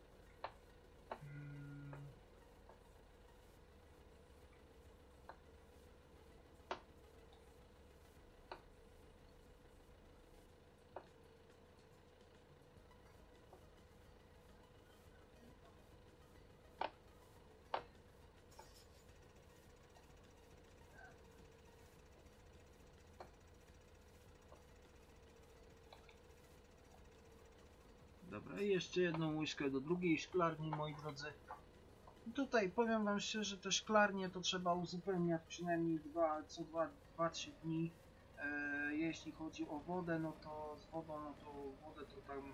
[SPEAKER 1] Dobra, i jeszcze jedną łyżkę do drugiej szklarni, moi drodzy. Tutaj powiem wam szczerze, te szklarnie to trzeba uzupełniać przynajmniej co 2-3 dni. Jeśli chodzi o wodę, no to z wodą, no to wodę to tam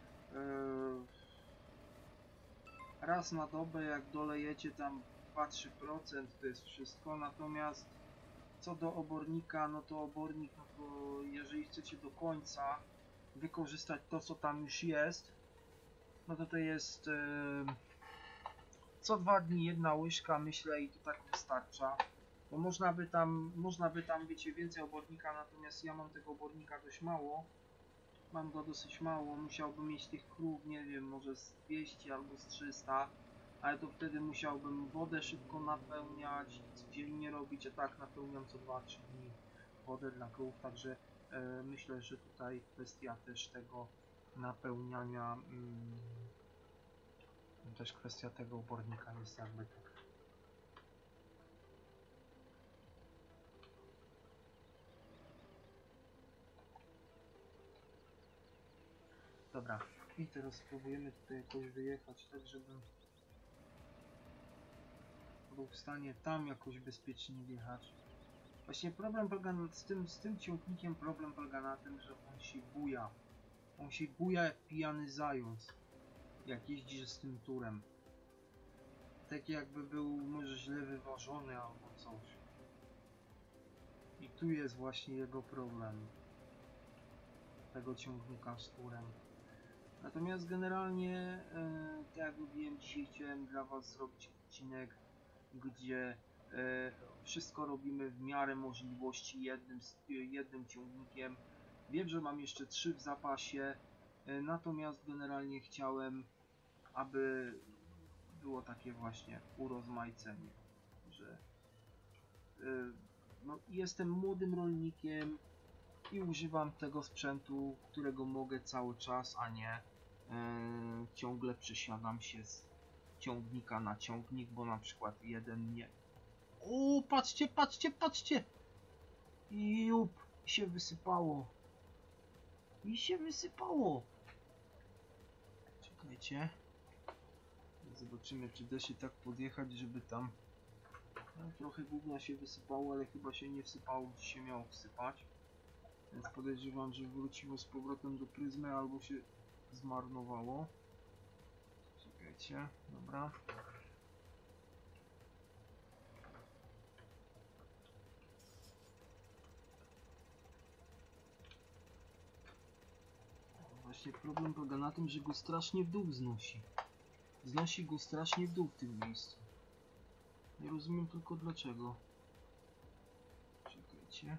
[SPEAKER 1] raz na dobę, jak dolejecie tam 2-3%, to jest wszystko. Natomiast co do obornika, no to obornik, no to jeżeli chcecie do końca wykorzystać to, co tam już jest, no to jest co 2 dni jedna łyżka, myślę, i to tak wystarcza. Bo można by tam, wiecie, więcej obornika, natomiast ja mam tego obornika dość mało. Mam go dosyć mało, musiałbym mieć tych krów, nie wiem, może z 200 albo z 300, ale to wtedy musiałbym wodę szybko napełniać, codziennie robić, a tak napełniam co 2-3 dni wodę dla krów, także myślę, że tutaj kwestia też tego napełniania, też kwestia tego obornika jest jakby tak. Dobra, i teraz spróbujemy tutaj jakoś wyjechać, tak żebym był w stanie tam jakoś bezpiecznie wjechać. Właśnie problem polega z tym ciągnikiem, problem polega na tym, że on się buja. On się buja jak pijany zając, jak jeździsz z tym turem. Tak jakby był może źle wyważony albo coś. I tu jest właśnie jego problem. Tego ciągnika z turem. Natomiast generalnie, tak jak mówiłem, dzisiaj chciałem dla was zrobić odcinek, gdzie wszystko robimy w miarę możliwości jednym ciągnikiem. Wiem, że mam jeszcze 3 w zapasie, natomiast generalnie chciałem, aby było takie właśnie urozmaicenie, że no, jestem młodym rolnikiem i używam tego sprzętu, którego mogę cały czas, a nie ciągle przesiadam się z ciągnika na ciągnik, bo na przykład jeden nie... O, patrzcie, patrzcie, patrzcie! Jup, się wysypało. I się wysypało. Czekajcie. Zobaczymy, czy da się tak podjechać, żeby tam... No, trochę gówna się wysypało, ale chyba się nie wsypało, gdzie się miało wsypać. Więc podejrzewam, że wróciło z powrotem do pryzmy albo się zmarnowało. Czekajcie, dobra. Właśnie problem polega na tym, że go strasznie w dół znosi. Znosi go strasznie w dół w tym miejscu. Nie rozumiem tylko dlaczego. Czekajcie.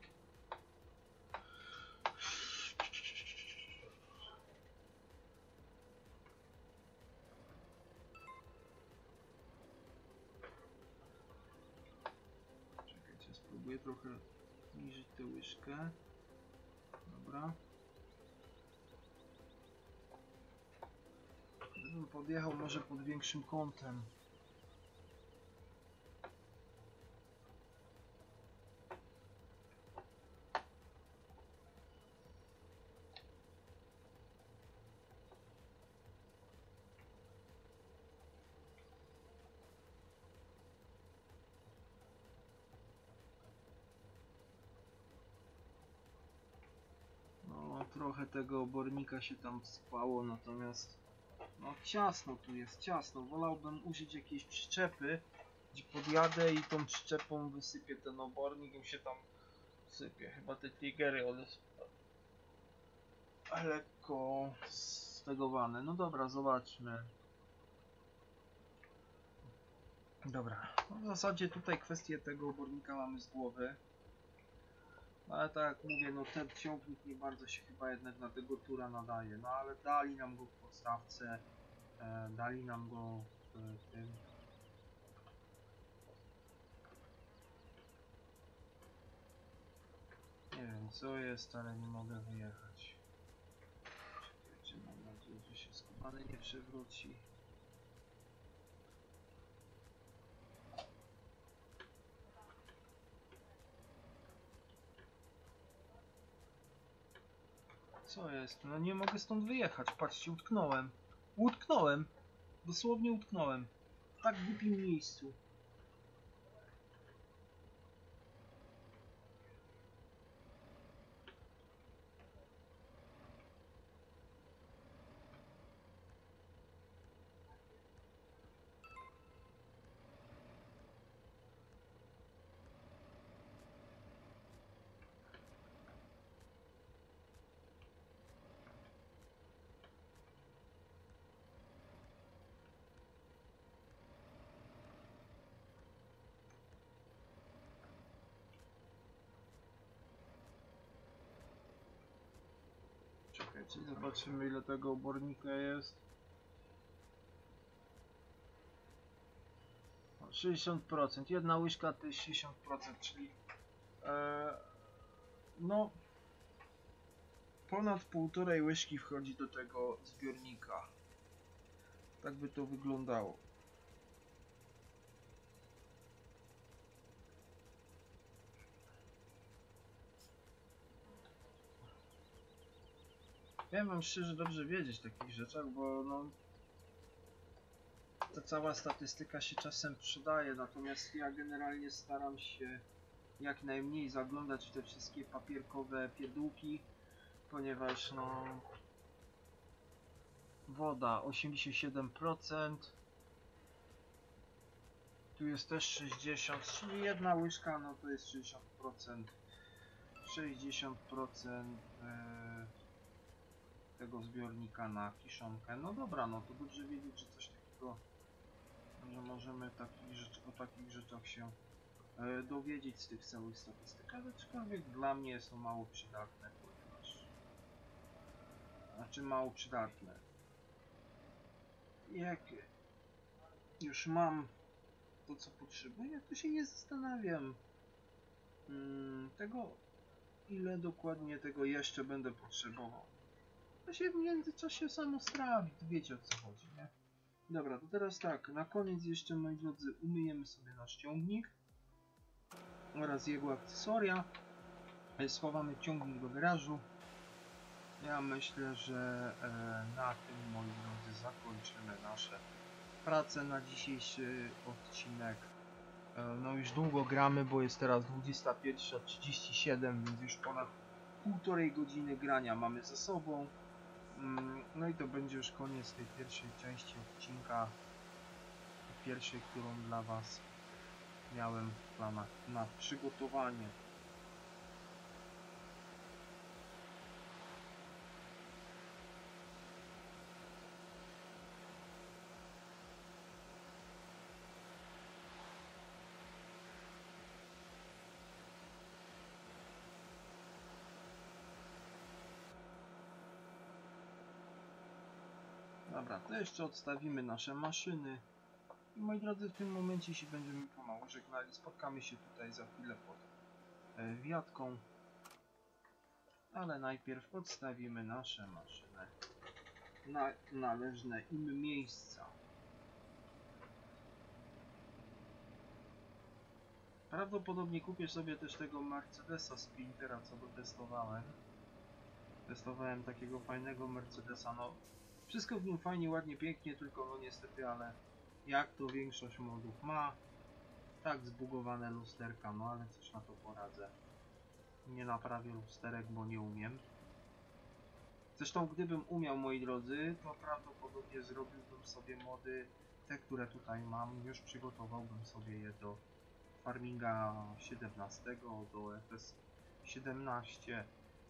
[SPEAKER 1] Czekajcie, spróbuję trochę zniżyć tę łyżkę. Dobra. Gdybym podjechał może pod większym kątem. No, trochę tego obornika się tam wsypało, natomiast No ciasno tu jest, ciasno. Wolałbym użyć jakiejś przyczepy, gdzie podjadę i tą przyczepą wysypię ten obornik i się tam sypie. Chyba te triggery one są lekko stegowane. No dobra, zobaczmy. Dobra, no w zasadzie tutaj kwestię tego obornika mamy z głowy. Ale tak jak mówię, no ten ciągnik nie bardzo się chyba jednak na tego tura nadaje. No ale dali nam go w podstawce, dali nam go w tym. Nie wiem co jest, ale nie mogę wyjechać. Czekajcie, mam nadzieję, że się skubany nie przewróci. Co jest? No nie mogę stąd wyjechać. Patrzcie, utknąłem. Utknąłem. Dosłownie utknąłem. W tak głupim miejscu. Czekajcie, zobaczymy ile tego obornika jest. 60%, jedna łyżka to jest 60%, czyli no ponad półtorej łyżki wchodzi do tego zbiornika. Tak by to wyglądało. Ja wam szczerze dobrze wiedzieć takich rzeczach, bo no ta cała statystyka się czasem przydaje, natomiast ja generalnie staram się jak najmniej zaglądać w te wszystkie papierkowe pierdółki, ponieważ no woda 87%, tu jest też 60, czyli jedna łyżka no to jest 60%, 60% tego zbiornika na kiszonkę. No dobra, no to dobrze wiedzieć, że coś takiego, że możemy o takich rzeczach się dowiedzieć z tych całych statystyk, ale aczkolwiek dla mnie są mało przydatne, ponieważ mało przydatne. Jak już mam to co potrzebuję, to się nie zastanawiam tego ile dokładnie tego jeszcze będę potrzebował. To się w międzyczasie samo strawi, to wiecie o co chodzi, nie? Dobra, to teraz tak, na koniec jeszcze moi drodzy umyjemy sobie nasz ciągnik oraz jego akcesoria. Schowamy ciągnik do garażu. Ja myślę, że na tym moi drodzy zakończymy nasze prace na dzisiejszy odcinek. No już długo gramy, bo jest teraz 21:37, więc już ponad półtorej godziny grania mamy za sobą. No i to będzie już koniec tej pierwszej części odcinka. Pierwszej, którą dla Was miałem w planach na przygotowanie. Dobra, to jeszcze odstawimy nasze maszyny. I moi drodzy, w tym momencie się będziemy pomału żegnali. Spotkamy się tutaj za chwilę pod wiatką. Ale najpierw odstawimy nasze maszyny na należne im miejsca. Prawdopodobnie kupię sobie też tego Mercedesa Sprintera, co go testowałem. Testowałem takiego fajnego Mercedesa, no wszystko w nim fajnie, ładnie, pięknie, tylko no niestety, ale jak to większość modów ma, tak zbugowane lusterka, no ale coś na to poradzę. Nie naprawię lusterek, bo nie umiem. Zresztą gdybym umiał, moi drodzy, to prawdopodobnie zrobiłbym sobie mody, te które tutaj mam, już przygotowałbym sobie je do Farminga 17, do FS 17,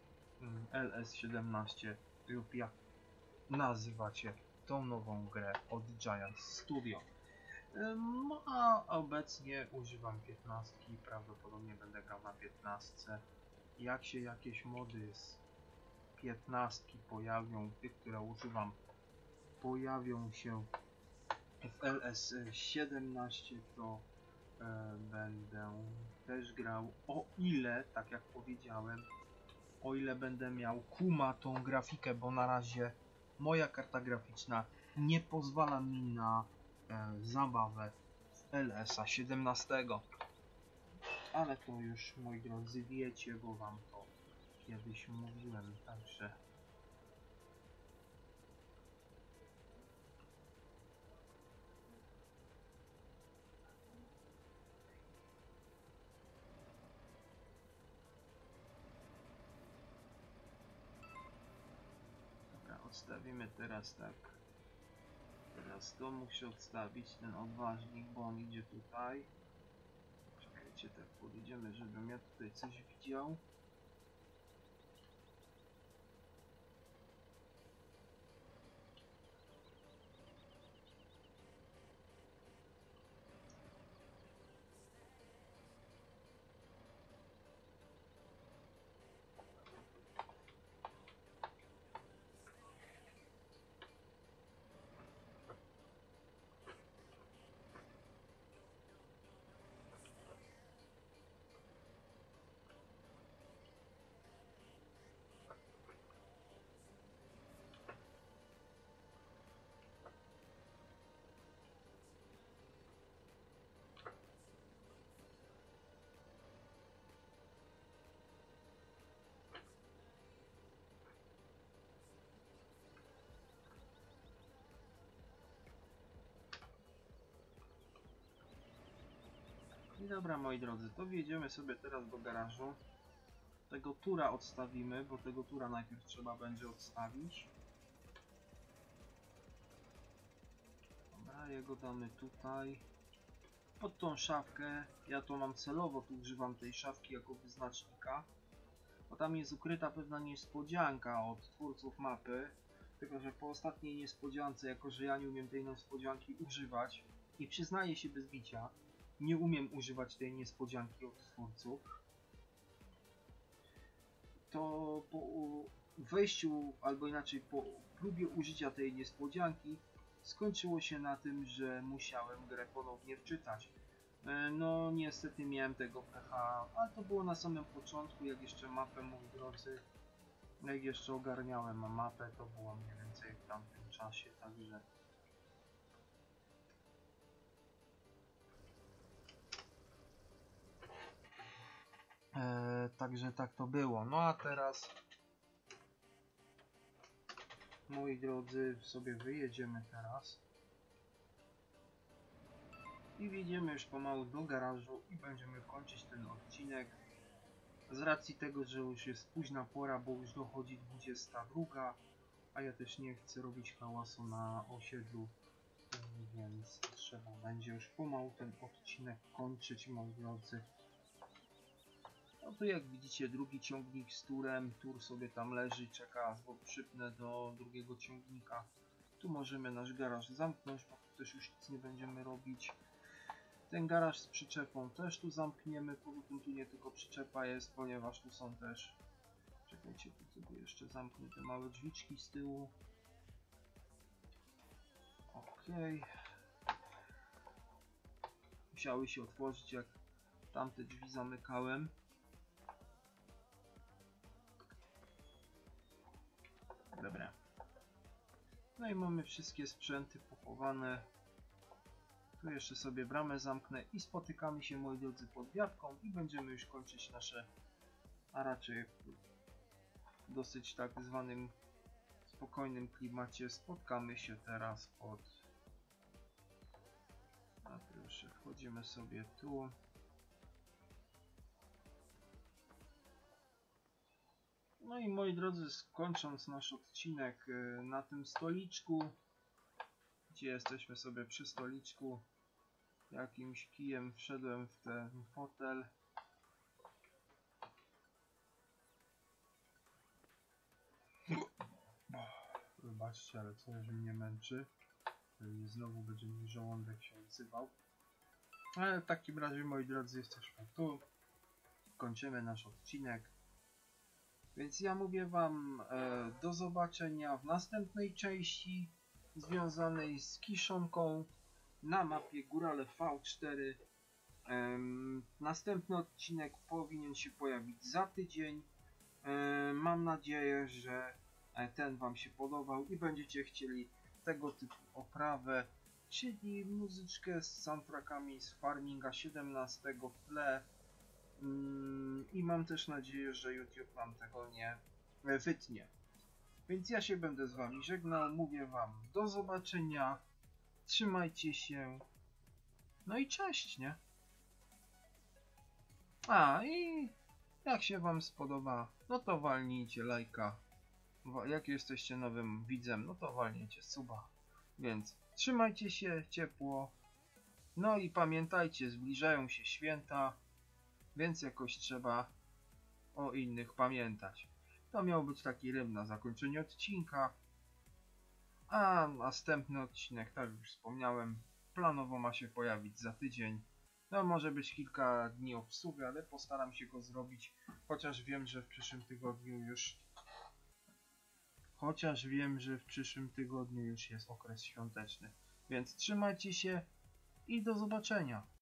[SPEAKER 1] LS17 lub jak nazywacie tą nową grę od Giant Studio. A obecnie używam 15, prawdopodobnie będę grał na 15. Jak się jakieś mody z 15 pojawią, tych, które używam, pojawią się w LS17, to będę też grał, o ile, tak jak powiedziałem, o ile będę miał kumatą grafikę, bo na razie moja karta graficzna nie pozwala mi na zabawę w LS-a 17. Ale to już, moi drodzy, wiecie, bo wam to kiedyś mówiłem, także... Dobra, odstawimy teraz tak. Teraz to muszę odstawić, ten odważnik, bo on idzie tutaj. Czekajcie, tak podejdziemy, żebym ja tutaj coś widział. I dobra, moi drodzy, to wjedziemy sobie teraz do garażu. Tego tura odstawimy, bo tego tura najpierw trzeba będzie odstawić. Dobra, jego damy tutaj. Pod tą szafkę, ja to mam celowo, tu używam tej szafki jako wyznacznika. Bo tam jest ukryta pewna niespodzianka od twórców mapy. Tylko że po ostatniej niespodziance, jako że ja nie umiem tej niespodzianki używać i przyznaję się bez bicia, nie umiem używać tej niespodzianki od twórców, to po wejściu, albo inaczej po próbie użycia tej niespodzianki skończyło się na tym, że musiałem grę ponownie wczytać. No niestety miałem tego pecha, ale to było na samym początku, jak jeszcze mapę, moi drodzy, jak jeszcze ogarniałem mapę, to było mniej więcej w tamtym czasie, także... Także tak to było. No a teraz, moi drodzy, sobie wyjedziemy teraz i wjedziemy już pomału do garażu i będziemy kończyć ten odcinek. Z racji tego, że już jest późna pora, bo już dochodzi 22, a ja też nie chcę robić hałasu na osiedlu, więc trzeba będzie już pomału ten odcinek kończyć, moi drodzy. No tu jak widzicie drugi ciągnik z turem, tur sobie tam leży, czeka, bo przypnę do drugiego ciągnika. Tu możemy nasz garaż zamknąć, bo tu też już nic nie będziemy robić. Ten garaż z przyczepą też tu zamkniemy, poza tym tu nie tylko przyczepa jest, ponieważ tu są też... Czekajcie, tu sobie jeszcze zamknę te małe drzwiczki z tyłu. Okej. Musiały się otworzyć, jak tamte drzwi zamykałem. Dobra. No i mamy wszystkie sprzęty pochowane. Tu jeszcze sobie bramę zamknę i spotykamy się, moi drodzy, pod wiatką i będziemy już kończyć nasze, a raczej w dosyć tak zwanym spokojnym klimacie. Spotkamy się teraz pod... A proszę, wchodzimy sobie tu. No i moi drodzy, kończąc nasz odcinek na tym stoliczku, gdzie jesteśmy sobie przy stoliczku, jakimś kijem wszedłem w ten fotel. Wybaczcie, ale coś mnie męczy. Znowu będzie mi żołądek się odzywał. Ale w takim razie, moi drodzy, jesteśmy tu. Kończymy nasz odcinek. Więc ja mówię wam do zobaczenia w następnej części związanej z kiszonką na mapie Górale V4. Następny odcinek powinien się pojawić za tydzień. Mam nadzieję, że ten wam się podobał i będziecie chcieli tego typu oprawę, czyli muzyczkę z soundtrackami z Farminga 17 w tle. I mam też nadzieję, że YouTube wam tego nie wytnie. Więc ja się będę z wami żegnał, mówię wam do zobaczenia, trzymajcie się, no i cześć, nie? A i jak się wam spodoba, no to walnijcie lajka. Jak jesteście nowym widzem, no to walnijcie suba. Więc trzymajcie się ciepło. No i pamiętajcie, zbliżają się święta, więc jakoś trzeba o innych pamiętać. To miał być taki rym na zakończenie odcinka. A następny odcinek, tak jak już wspomniałem, planowo ma się pojawić za tydzień. No może być kilka dni obsługi, ale postaram się go zrobić, chociaż wiem, że w przyszłym tygodniu już jest okres świąteczny. Więc trzymajcie się i do zobaczenia.